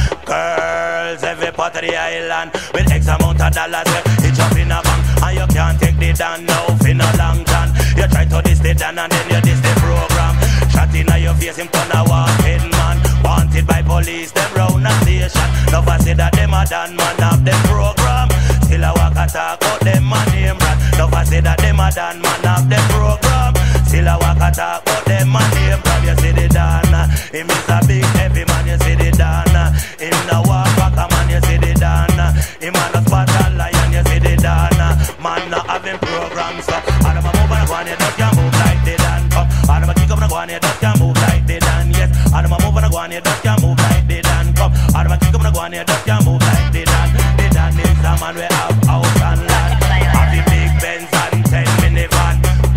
Girls every part of the island with X amount of dollars, he jump in a bank. And you can't take the down now for no long time. You try to diss the down and then you diss the program. Shot in your face, him turn a wanted man. Wanted by police, them round a station. Now I say that them a done man have them program. Still a walk a talk out them man name brand. Now I say that them a done man have them program. Still a walk a talk out them man name brand. You see the Dana, him is a big heavy man. You see the Dana, him no walk back a man. You see the Dana, him a no spot a lion. You see the Dana, man not having programs. So all of my move and I go on, you just can't move like they done. Come, all of my kick up and I go on, you just can't move like they done. Yes, all of my move and I go on, you just can't move like they done. Come, all of my kick up and I go on, you just can't move like they done. They done is a man we have house and land. Have the big Benz and ten minivan.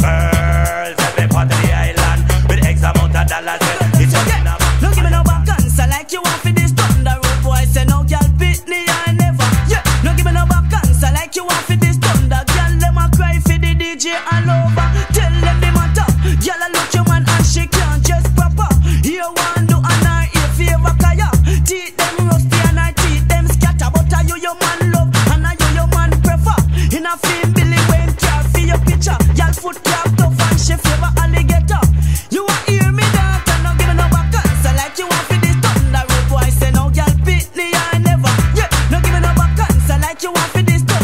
Girls every part of the island with X amount of dollars. It's just in a don't give me no back answer like you want for this thunder road boy. Say no girl beat me I never. Yeah, no give me no back answer like you want for this thunder. Girl them a cry for the D J all over. Tell them the matter. Girl I look your man and she can't just proper. You want do and I if favor kaya. Teeth them rusty and I teeth them scatter. But are you your man love and are you your man prefer? In a film Billy Wayne care for your picture. Y'all foot clap tough and she favor alligator. You want hear me that and no give me no back answer like you want for this thunder road boy. Say no girl beat me I never. Yeah, no give me no back answer like you want for this thunder.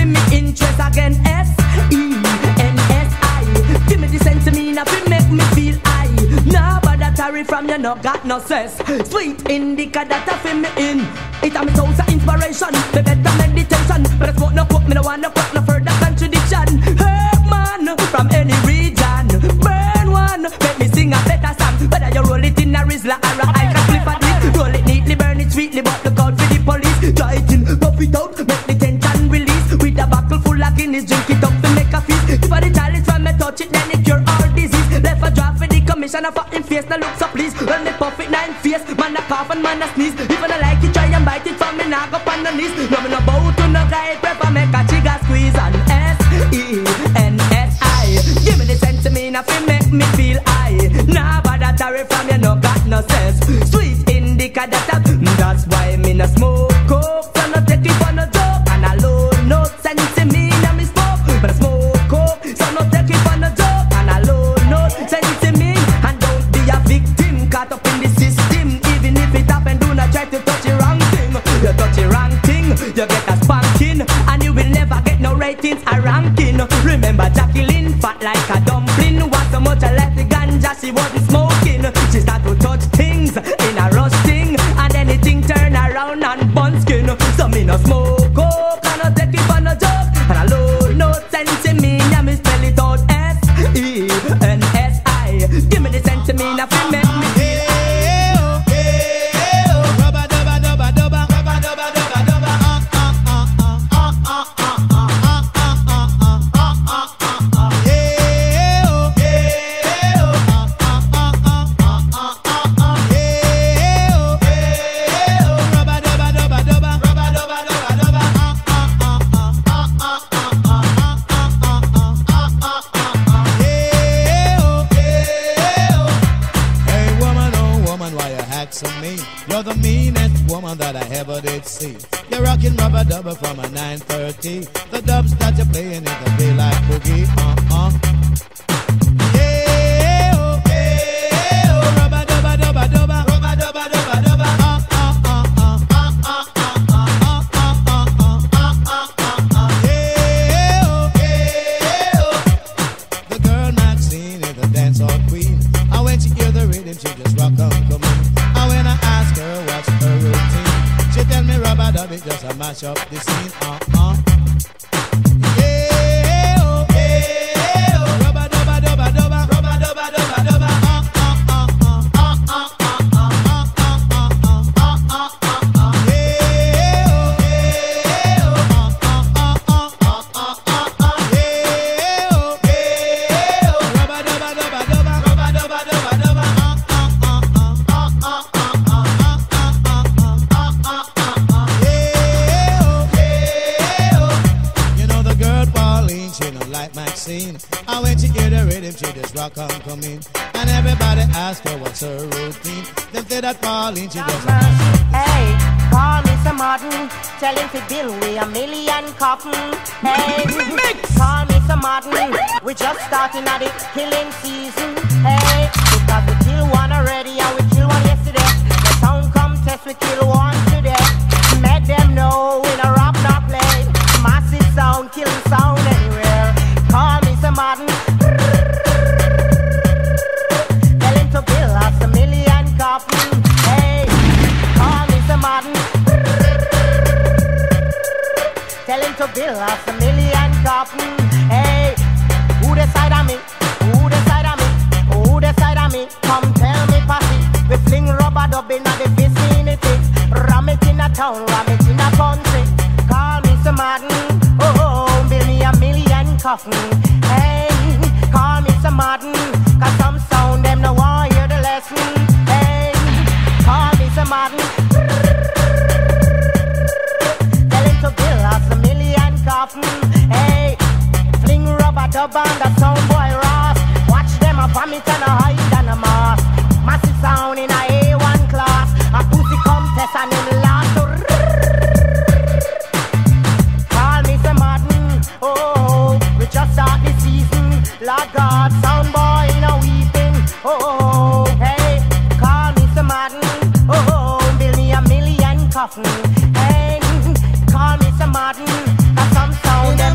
feel me interest again. S E N S I. Give me the sense to me now, fi make me feel I. Nah, but that carry from you no got no sense. Sweet indica that I feel me in. It a me source of inspiration, the better meditation. But I smoke no coke, me no want no crack, no further contradiction. Hey man, from any region, burn one, make me sing a better song. Whether you roll it in a Rizla or a I can flip a this. Roll it neatly, burn it sweetly, but look out for the police. Try it in, puff it out, make the tension release. With a buckle full of Guinness, drink it up to make a feast. If I the chalice from me touch it, then it cure all disease. Left a draft for the commissioner for him face, now look so please. When me puff it nine face, man a cough and man a sneeze. If I don't like it, try and bite it from me, now go on the knees. No me no bow to no guy, prefer make a chigga squeeze. And S E N S I. Give me the sense to me, now fi make me feel I. Nah, but that carry from you no got no sense. Sweet indica that I, that's why me no smoke coke. So no take it for no joke. And alone no sense to me, now me smoke. But I smoke coke, so no take it for no joke. And alone no sense to me. And don't be a victim caught up in the system. Even if it happen, do not try to touch the wrong thing. You touch the wrong thing, you get a spanking. And you will never get no ratings or ranking. Remember Jacqueline, fat like a dumpling. Was so much I left the ganja, she wasn't smoking. She start to touch things in a rusting. And anything turn around and bun skin. So me no smoke coke, I no take it for no joke. And I low no sense in me, now me spell it out S E N S I. Give me the sense to me, now fi make me feel. You're the meanest woman that I ever did see. You're rocking rubber dubber from a nine thirty. The dubs that you're playing in the daylight boogie. Uh-uh. Yeah, oh, yeah, oh. Rubber dubber dubber dubber. Rubber dubber dubber dubber. The girl Maxine is the dancehall queen. And when she hear the rhythm, she just rock on, come in. And when I ask her what's her routine, she tell me rubber dub it just a mash up the scene. Uh-uh. Yeah, oh, yeah, oh. Rubber dubber dubber dubber. Rubber dubber dubber dubber. And when she hear the rhythm, she just rock on, come in. And everybody ask her what's her routine. Them say that Pauline, she just hey, call me some Martin. Tell him to bill we a million coffin. Hey, call me some Martin. We just starting at the killing season. Hey, because we kill one already and we kill one yesterday. The sound come test, we kill one today. Make them know we no rap, no play. Massive sound, killing sound anywhere. Call me some Martin. Tell him to bill us a million coffin. Hey, call me some Martin. Tell him to bill us a million coffin. Hey, who decide on me? Who decide on me? Who decide on me? Come tell me, Passy. We fling rubber dub in the vicinity. Ram it in a town, ram it in a country. Call me some Martin. Oh, build me a million coffin. Hey, call me some Martin. Cause some sound them no want hear the lesson. Hey, call me some Martin. Tell him to build us a million coffin. Hey, fling rubber dub on the sound boy Ross. Watch them a vomit and a hide and a mask. Massive sound in a A one class. A pussy contest and him last to call me some Martin. Oh, we just start the season. Lord God, sound boy no weeping. Oh, hey, call me some Martin. Oh, build me a million coffin. Hey, call me some Martin. Cause some sound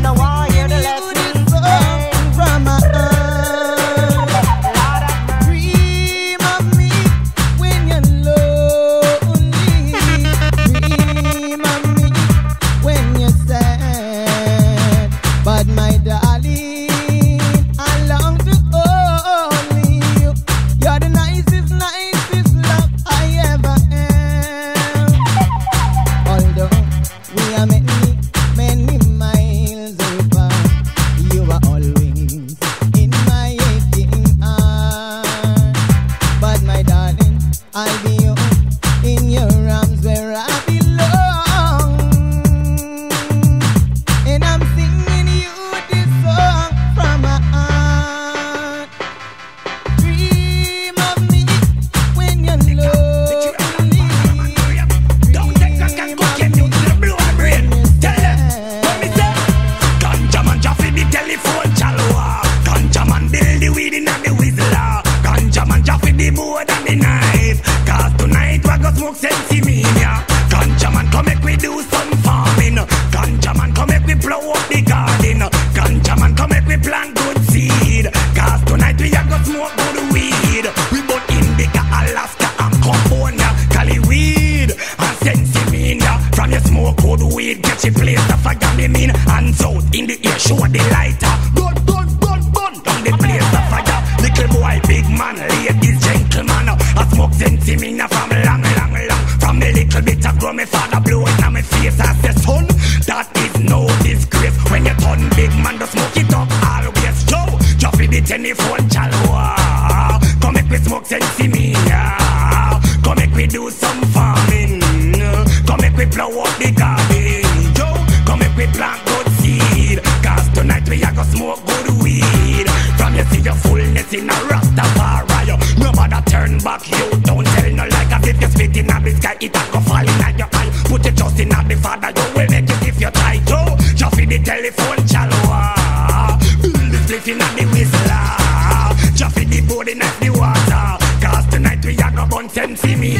show the lighter. Gun, gun, gun, gun, down the place of fire. Little boy, big man, ladies, gentleman. I smoke sensi me now from long, long, long. From the little bit of grow, my father blow it on my face. I say, son, that is no disgrace. When you turn big man, to smoke it up always. Joe, just for the telephone, chalwa. Come make we smoke sensi me now. Come make we do some farming. Come make we plow up the garden. Joe, come make we plant good seed. Cause tonight we are gonna smoke good weed. From you see your fullness in a Rastafari. Nobody turn back, you don't tell no like as if you spit in a the sky, it a go fall in your eye. Put your trust in a the Father, you will make it if you try to. Just for the telephone, chalwa. Build the spliff in a the whistler. Just for the board in the water. Cause tonight we are gonna burn sensi me.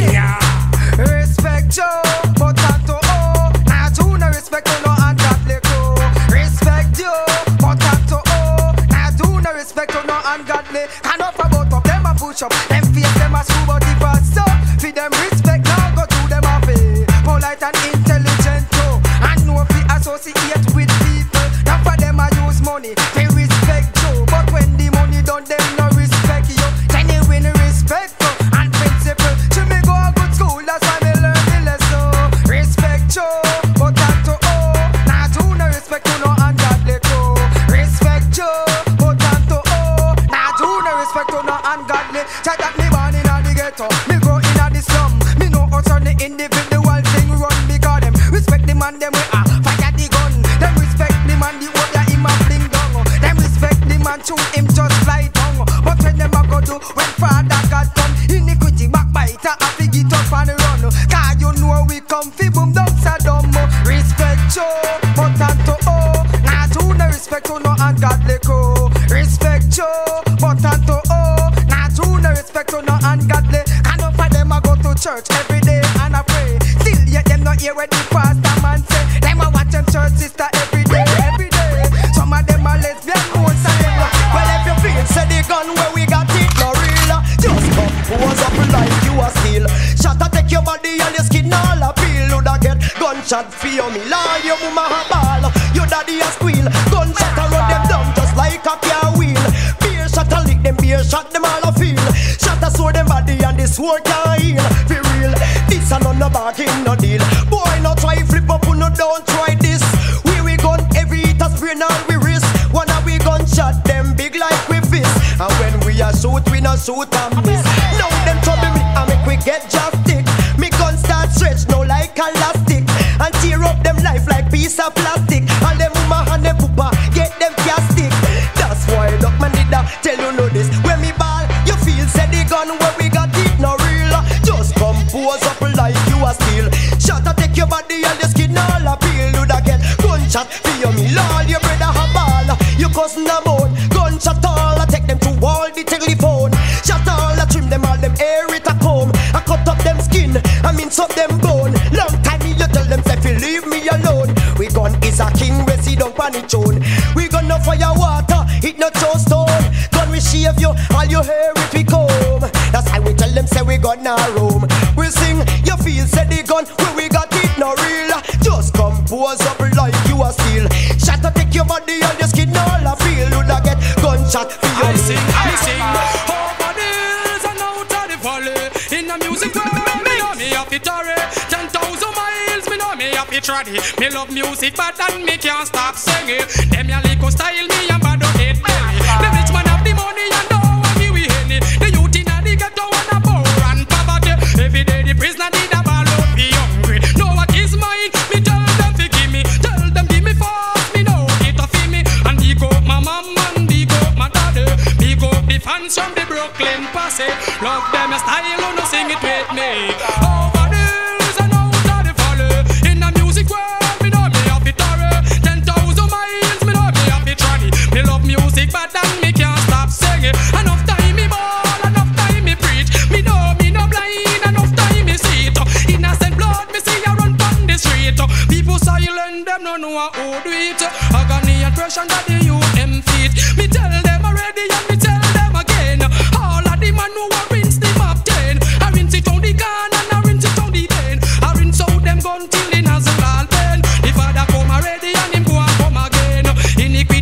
Respect Joe, but not to oh. Now do no respect to no ungodly crew. Respect you, but not to oh. Now do no respect to no ungodly. Enough about of them a push up. Them face them a screw but if I so feed them respect now go to them a pay. Polite and intelligent too. And no fi associate with people. Now for them a use money. They respect you, but when the money done them no respect you. Then they win respect you and principle. Should me go a good school, that's why me learn the lesson. Respect you, but not to oh. Now do no respect to no ungodly crew. Respect you, but not to oh. Now do no respect to no ungodly. Check that me born in a the ghetto, me grow in a the slum. Me know us on the individual thing run because them respect the man them we are fire the gun. Them respect the man the way that him a bling down. Them respect the man to him just fly down. But when them a go do when Father God come, iniquity backbiter a fi get up and run. Cause you know we come fi boom down Saddam. Respect you, but not to oh. Now do no respect to no ungodly crew. Respect you, but not to oh. Now do no respect to no ungodly. And enough of them a go to church every day and a pray. Still yet them not hear what the pastor man say. Them a watch them church sister every day, every day. Some of them are lesbian, most of them. Well if you feel say the gun where we got it no real, just come pose up like you a steal. Shot a take your body and your skin all a peel. You da get gunshot for your me lord, your mama a ball, your daddy a squeal. Gunshot a run them down just like a car wheel. Beer shot a lick them, beer shot them all a feel. Shot a sword them body and the sword can't heal. For real, this a none no bargain no deal. Boy no try flip up, no don't try this. We we gun every hit a sprain all we wrist. One of we gunshot them big like we fist. And when we a shoot, we no shoot and miss. Now them trouble me and make we get just stick. Me gun start stretch now like elastic. And tear up them life like piece of plastic. And them mama and them papa get them plastic. That's why look man did that tell you know this. When me ball, you feel say the gun where we got it no real. Just come pose up like you a steal. Shot a take your body and your skin all a peel. You da get gunshot for your me lol. Your brother a ball, your cousin a bone. Gunshot all a take them to all the telephone. Shot all a trim them all them hair it a comb. I cut up them skin, I mince up them bone. Long time me you tell them say fi leave me alone. We gun is a king we see down pan it own. We gun no fire water, it not so stone. Gun we shave you, all your hair it we comb. That's how we tell them say we gun now roam. We sing, you feel say the gun where we got it no real. Just come pose up like you a steal. Shot to take your body and your skin all a feel. You da get gunshot for your I sing, I sing. Over the hills and out of the valley. In the music world, me know me have it already. Ten thousand miles, me know me have it ready. Me love music but and me can't stop singing. Them ya little style, me and bad up it belly. The rich man have the money and don't want me with any. The youth in the ghetto want a poor and poverty. Every day the prisoner need a ball up, be hungry. Know what is mine, me tell them fi give me. Tell them give me fast, me know it a fi me. And big up my mama and big up my daddy. Big up the fans from the Brooklyn posse. Love them a style, who no sing it with me. Over the hills and out of the valley. In the music world, me know me have it already. Ten thousand miles, me know me have it ready. Me love music but then me can't stop singing. Enough time me ball, enough time me preach. Me know me no blind, enough time me see it. Innocent blood, me see ya run pon the street. People silent, them no know how do it. Agony and pressure that the youth them feet. Me tell them already and me tell them again. All of the man who are rinse them up ten. I rinse it on the gun and I rinse it on the den. I rinse out them gun till the nozzle all pen. The father come already and him go and come again. Iniquity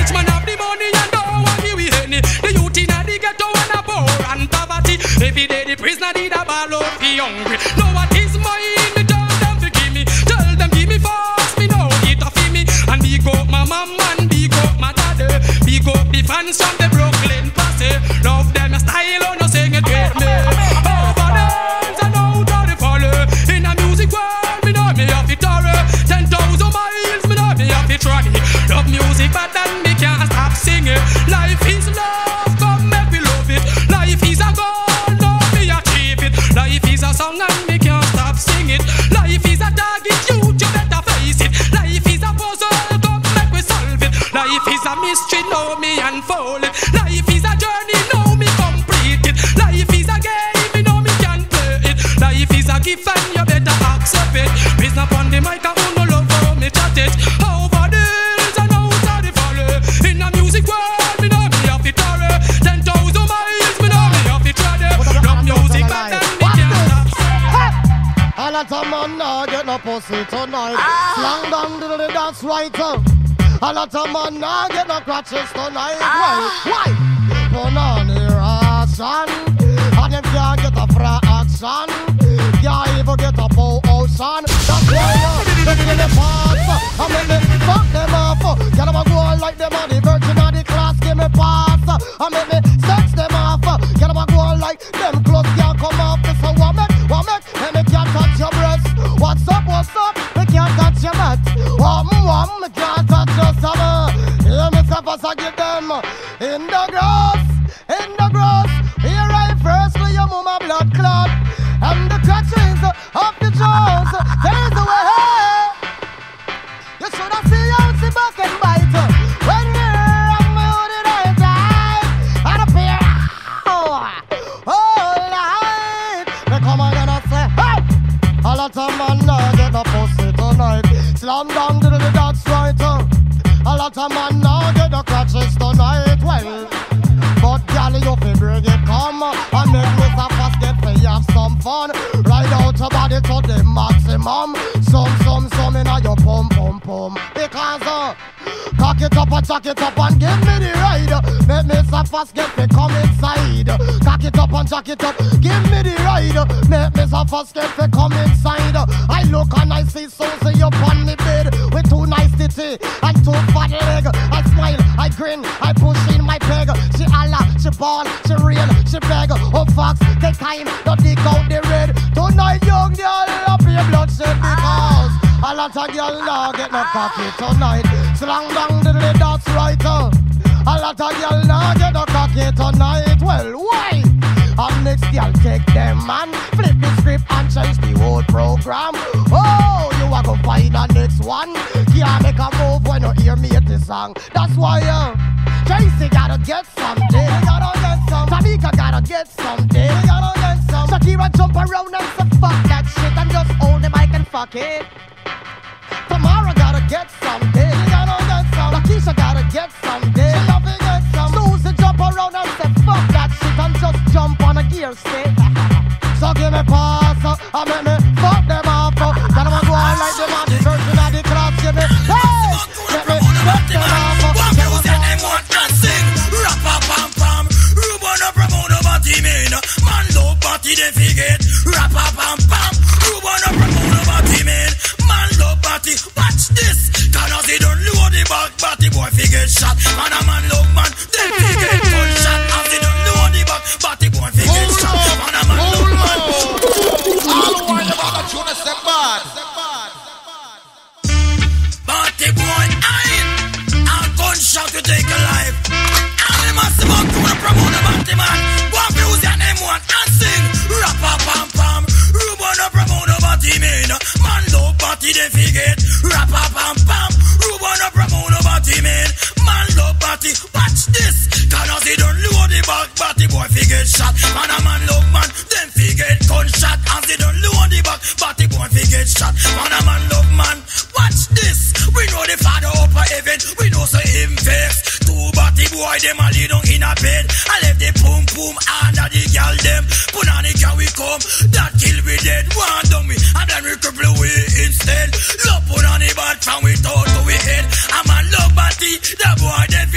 rich man have the money and don't want give we any. The youth in the ghetto and a poor and poverty. Every day the prisoner need a ball of the hungry. Know what is mine, me tell them to give me. Tell them give me fast, me know it a fee me. And big up my mama and big up my daddy. Big up the fans from the Brooklyn posse. Love them style on no sing it with me. Over dance and out of the follow. In a music world, me know me have it horror. Ten thousand miles, me know me have it try. Love music but then me can't stop singing. Life is love, come make me love it. Life is a goal, no me achieve it. Life is a song and me can't stop singing. Life is a target, you, you better face it. Life is a puzzle, come make me solve it. Life is a mystery, know me unfold it. Life is a journey, know me complete it. Life is a game, me know me can play it. Life is a gift and you better accept it. Please not on the mic, I won't no love for me chat it. Over the hills and out of the valley. In a music world, me know me have it horror. Ten thousand miles, me know me have it ready. Love music, but then me can't stop. A lot of man now get no pussy tonight. Slang down to the dance right up. A lot of man now get no crutches tonight. Why? Why? Put on the ration. And them can't get a fraction. Can't even get a bow ocean. That's why uh, they get the pass. I make me fuck them off. Get them a go on like them on the virgin of the class. Give me pass. I make me sex them off. Get them a go on like them clothes can't come off. So what make, what make, and they can't touch your breast. What's up, what's up? They can't touch your mat. Wham, wham, they can't touch your summer. Hear me stop us, I give them in the grass, in the grass. Here I first for your mama blood clot. And the clutchings of the jaws. There's the way. You should have seen how she back and bite. When you're on my hood, it ain't tight. And a pair. Oh, oh, light. They come on and I say, hey. A lot of man now get the pussy tonight. Slam down to the dance right. A lot of man now get the crutches tonight. Well, but girl, you fi bring it come and make me so fast get fi have some fun. Ride out your body to the maximum. Some, some, some inna your pum, pum, pum. Because uh, cock it up and jack it up and give me the ride. Make me so fast get me come inside. Cock it up and jack it up, give me the ride. Make me so fast get me come inside. I look and I see Susie up on me bed with two nice titty and two fat leg. I smile, I grin, I push in my peg. She holla, she ball, she real, she beg. Oh fox, take time, don't dig out the red. Tonight young girl, up your bloodshed because a lot of girl now get no cocky tonight. Slang down to the dance right. uh. A lot of girl now get no cocky tonight. Well, why? And next girl take them man, flip the script and change the whole program. Oh, you are gonna find the next one. Can't make a move when you hear me at the song. That's why uh, Tracy gotta get something. Gotta get some. Tamika gotta get something. Gotta get some. Shakira jump around and say fuck that shit and just hold the mic and fuck it. Tamara gotta get something. Gotta get some. Lakeisha gotta get something. She love it, get some. Susie jump around and say fuck that shit and just jump on a gear stick. So give me pass, uh, and make me fuck them up. Uh, then I'ma go on like them on the version of the class. Give me, hey, make me fuck them up. Uh, One music them want and sing. Rap a pam pam. Ruben up Ramon over team in. Man low party they forget. Rap a pam pam. Ruben up Ramon over team in. Man low party. Watch this. Cause they don't load the back, but the boy forget shot. Man a man love man. They forget gunshot. As they don't load the back, but the boy forget shot. Man a man love man. All who are about that tune is step bad. But the boy ain't a gunshot to take a life. And the massive out to the promote about the man. One music and them one and sing. Rap a pam pam. Ruben a promote about the man. Man low party they forget. Rap a pam pam. Ruben a promote about the man. Man low party. Watch this. Cause they don't load the back, but the boy forget shot. Man a man love man. Them forget gunshot. And they don't load the back, but the boy forget shot. Man a man love man. Watch this. We know the father up a heaven. We know so him vex. Two body boy them a lay down in a bed. I left the pum pum under the girl them. Put on the can we come. That kill we dead. One done me. And then we cripple away instead. Love put on the bad from we thought to we head. A man love body. The boy they feel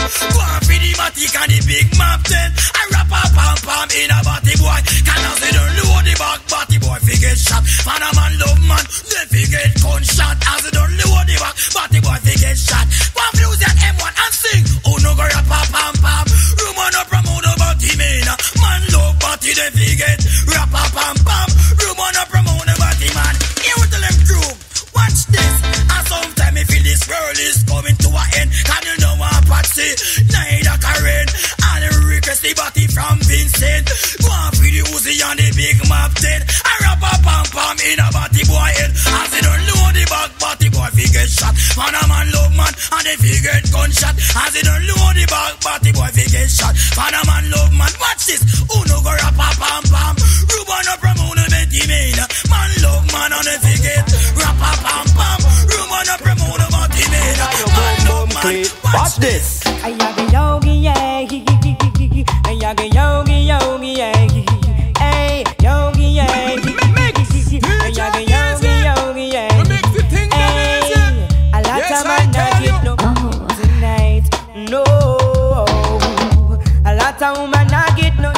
Go on for the matic and the big map ten. I rap a pam pam in a body boy. Can I say don't load the back body boy fi get shot. Man a man love man, they fi get gunshot. As they don't load the back body boy fi get shot. Go on fuse that M one and sing. Oh no go rap a pam pam. Rumor no promote no body man. Man love body they fi get rap a pam pam. Rumor no promote no body man. Here we tell them true. Watch this, and sometimes me feel this world is coming to an end. Can you know what Patsy, neither Karen, and the request the body from Vincent. Go on for the Uzi and the big map ten. I rap a pam pam in a body boy head. As they don't load the back, body boy fi get shot. Man a man love man, and they fi get gunshot. As they don't load the back, body boy fi get shot. Man a man love man, watch this. Who no go rap a pam pam? Ruben no promote no Betty man. Man love man, and they fi get rap a pam pam. Rumor no promote no body man. Man love man. Watch this. I yaga yogi yeah, I yaga yogi yogi yeah, hey yogi yeah, I yaga yogi yogi yeah, hey. A lot of man not get no tonight, no. A lot of woman not get no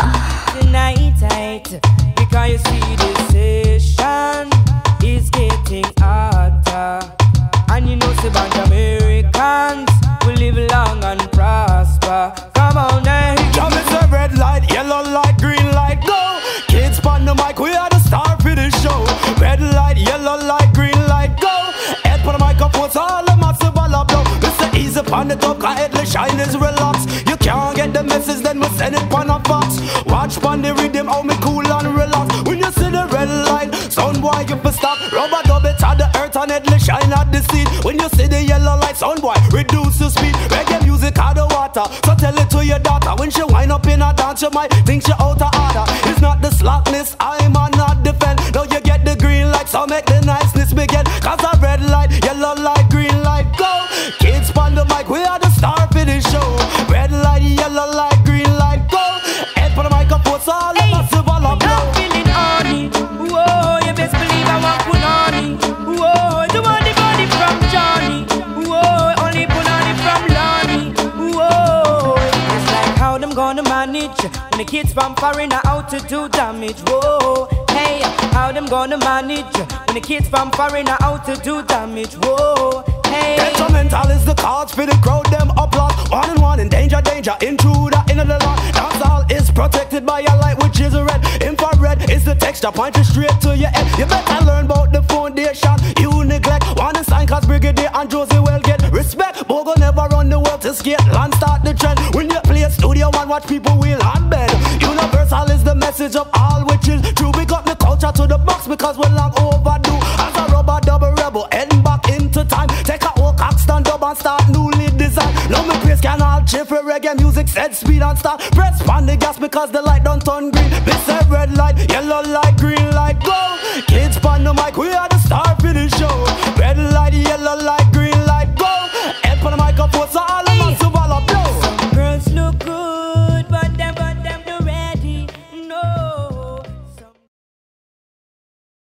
tonight, because you see this session is getting hotter. And you know say band Americans will live long and prosper. Come on now. Jam is a red light, yellow light, green light, go. Kids on the mic, we are the star for the show. Red light, yellow light, green light, go. Head on the microphone, so all the massive ball up blow. Mister Easy on the top, cause headly shine is relax. You can't get the message, then we send it on a box. Watch on the rhythm, how me cool and relax. When you see the red light, sound boy you fi stop. Rubber dub it at the earth and headly shine at the seat. When you see the yellow light, sound boy reduce the speed. Reggae music out the water, so tell it to your daughter. When she wind up in a dance, you might think she out of order. It's not the slackness, I'm a not defend. Now you get the green light, so make the niceness begin. Cause a red light, yellow light, green light, go. Kids on the mic, we are the star for the show. Red light, yellow light, green light, go. Head for the microphone, so all hey, of us will all blow. Feeling honey, whoa, you best believe I want punani. Whoa, you want the body from Johnny. Whoa, only punani from Lonnie. Whoa, it's like how them gonna manage when the kids from foreign are out to do damage. Whoa, hey, how them gonna manage when the kids from foreign are out to do damage. Whoa, hey. Detrimental is the cause for the crowd, them applaud. One and one in danger, danger, intruder in the law. Dancehall is protected by a light which is red. Infrared is the texture pointing straight to your head. You better learn about the foundation you neglect. One in sign cause Brigadier and Josie will get respect. Bogo never run the world to skate, land start the trend. When you play studio and watch people wheel and bend. Universal is the message of all which is true. We got the culture to the box because we're long overdue. As a rubber double rebel, heading back into time. Take a old cock stand up and start newly design. Now me praise can all chill for reggae music, set speed and start. Press on the gas because the light don't turn green. This a red light, yellow light, green light, go. Kids on the mic, we are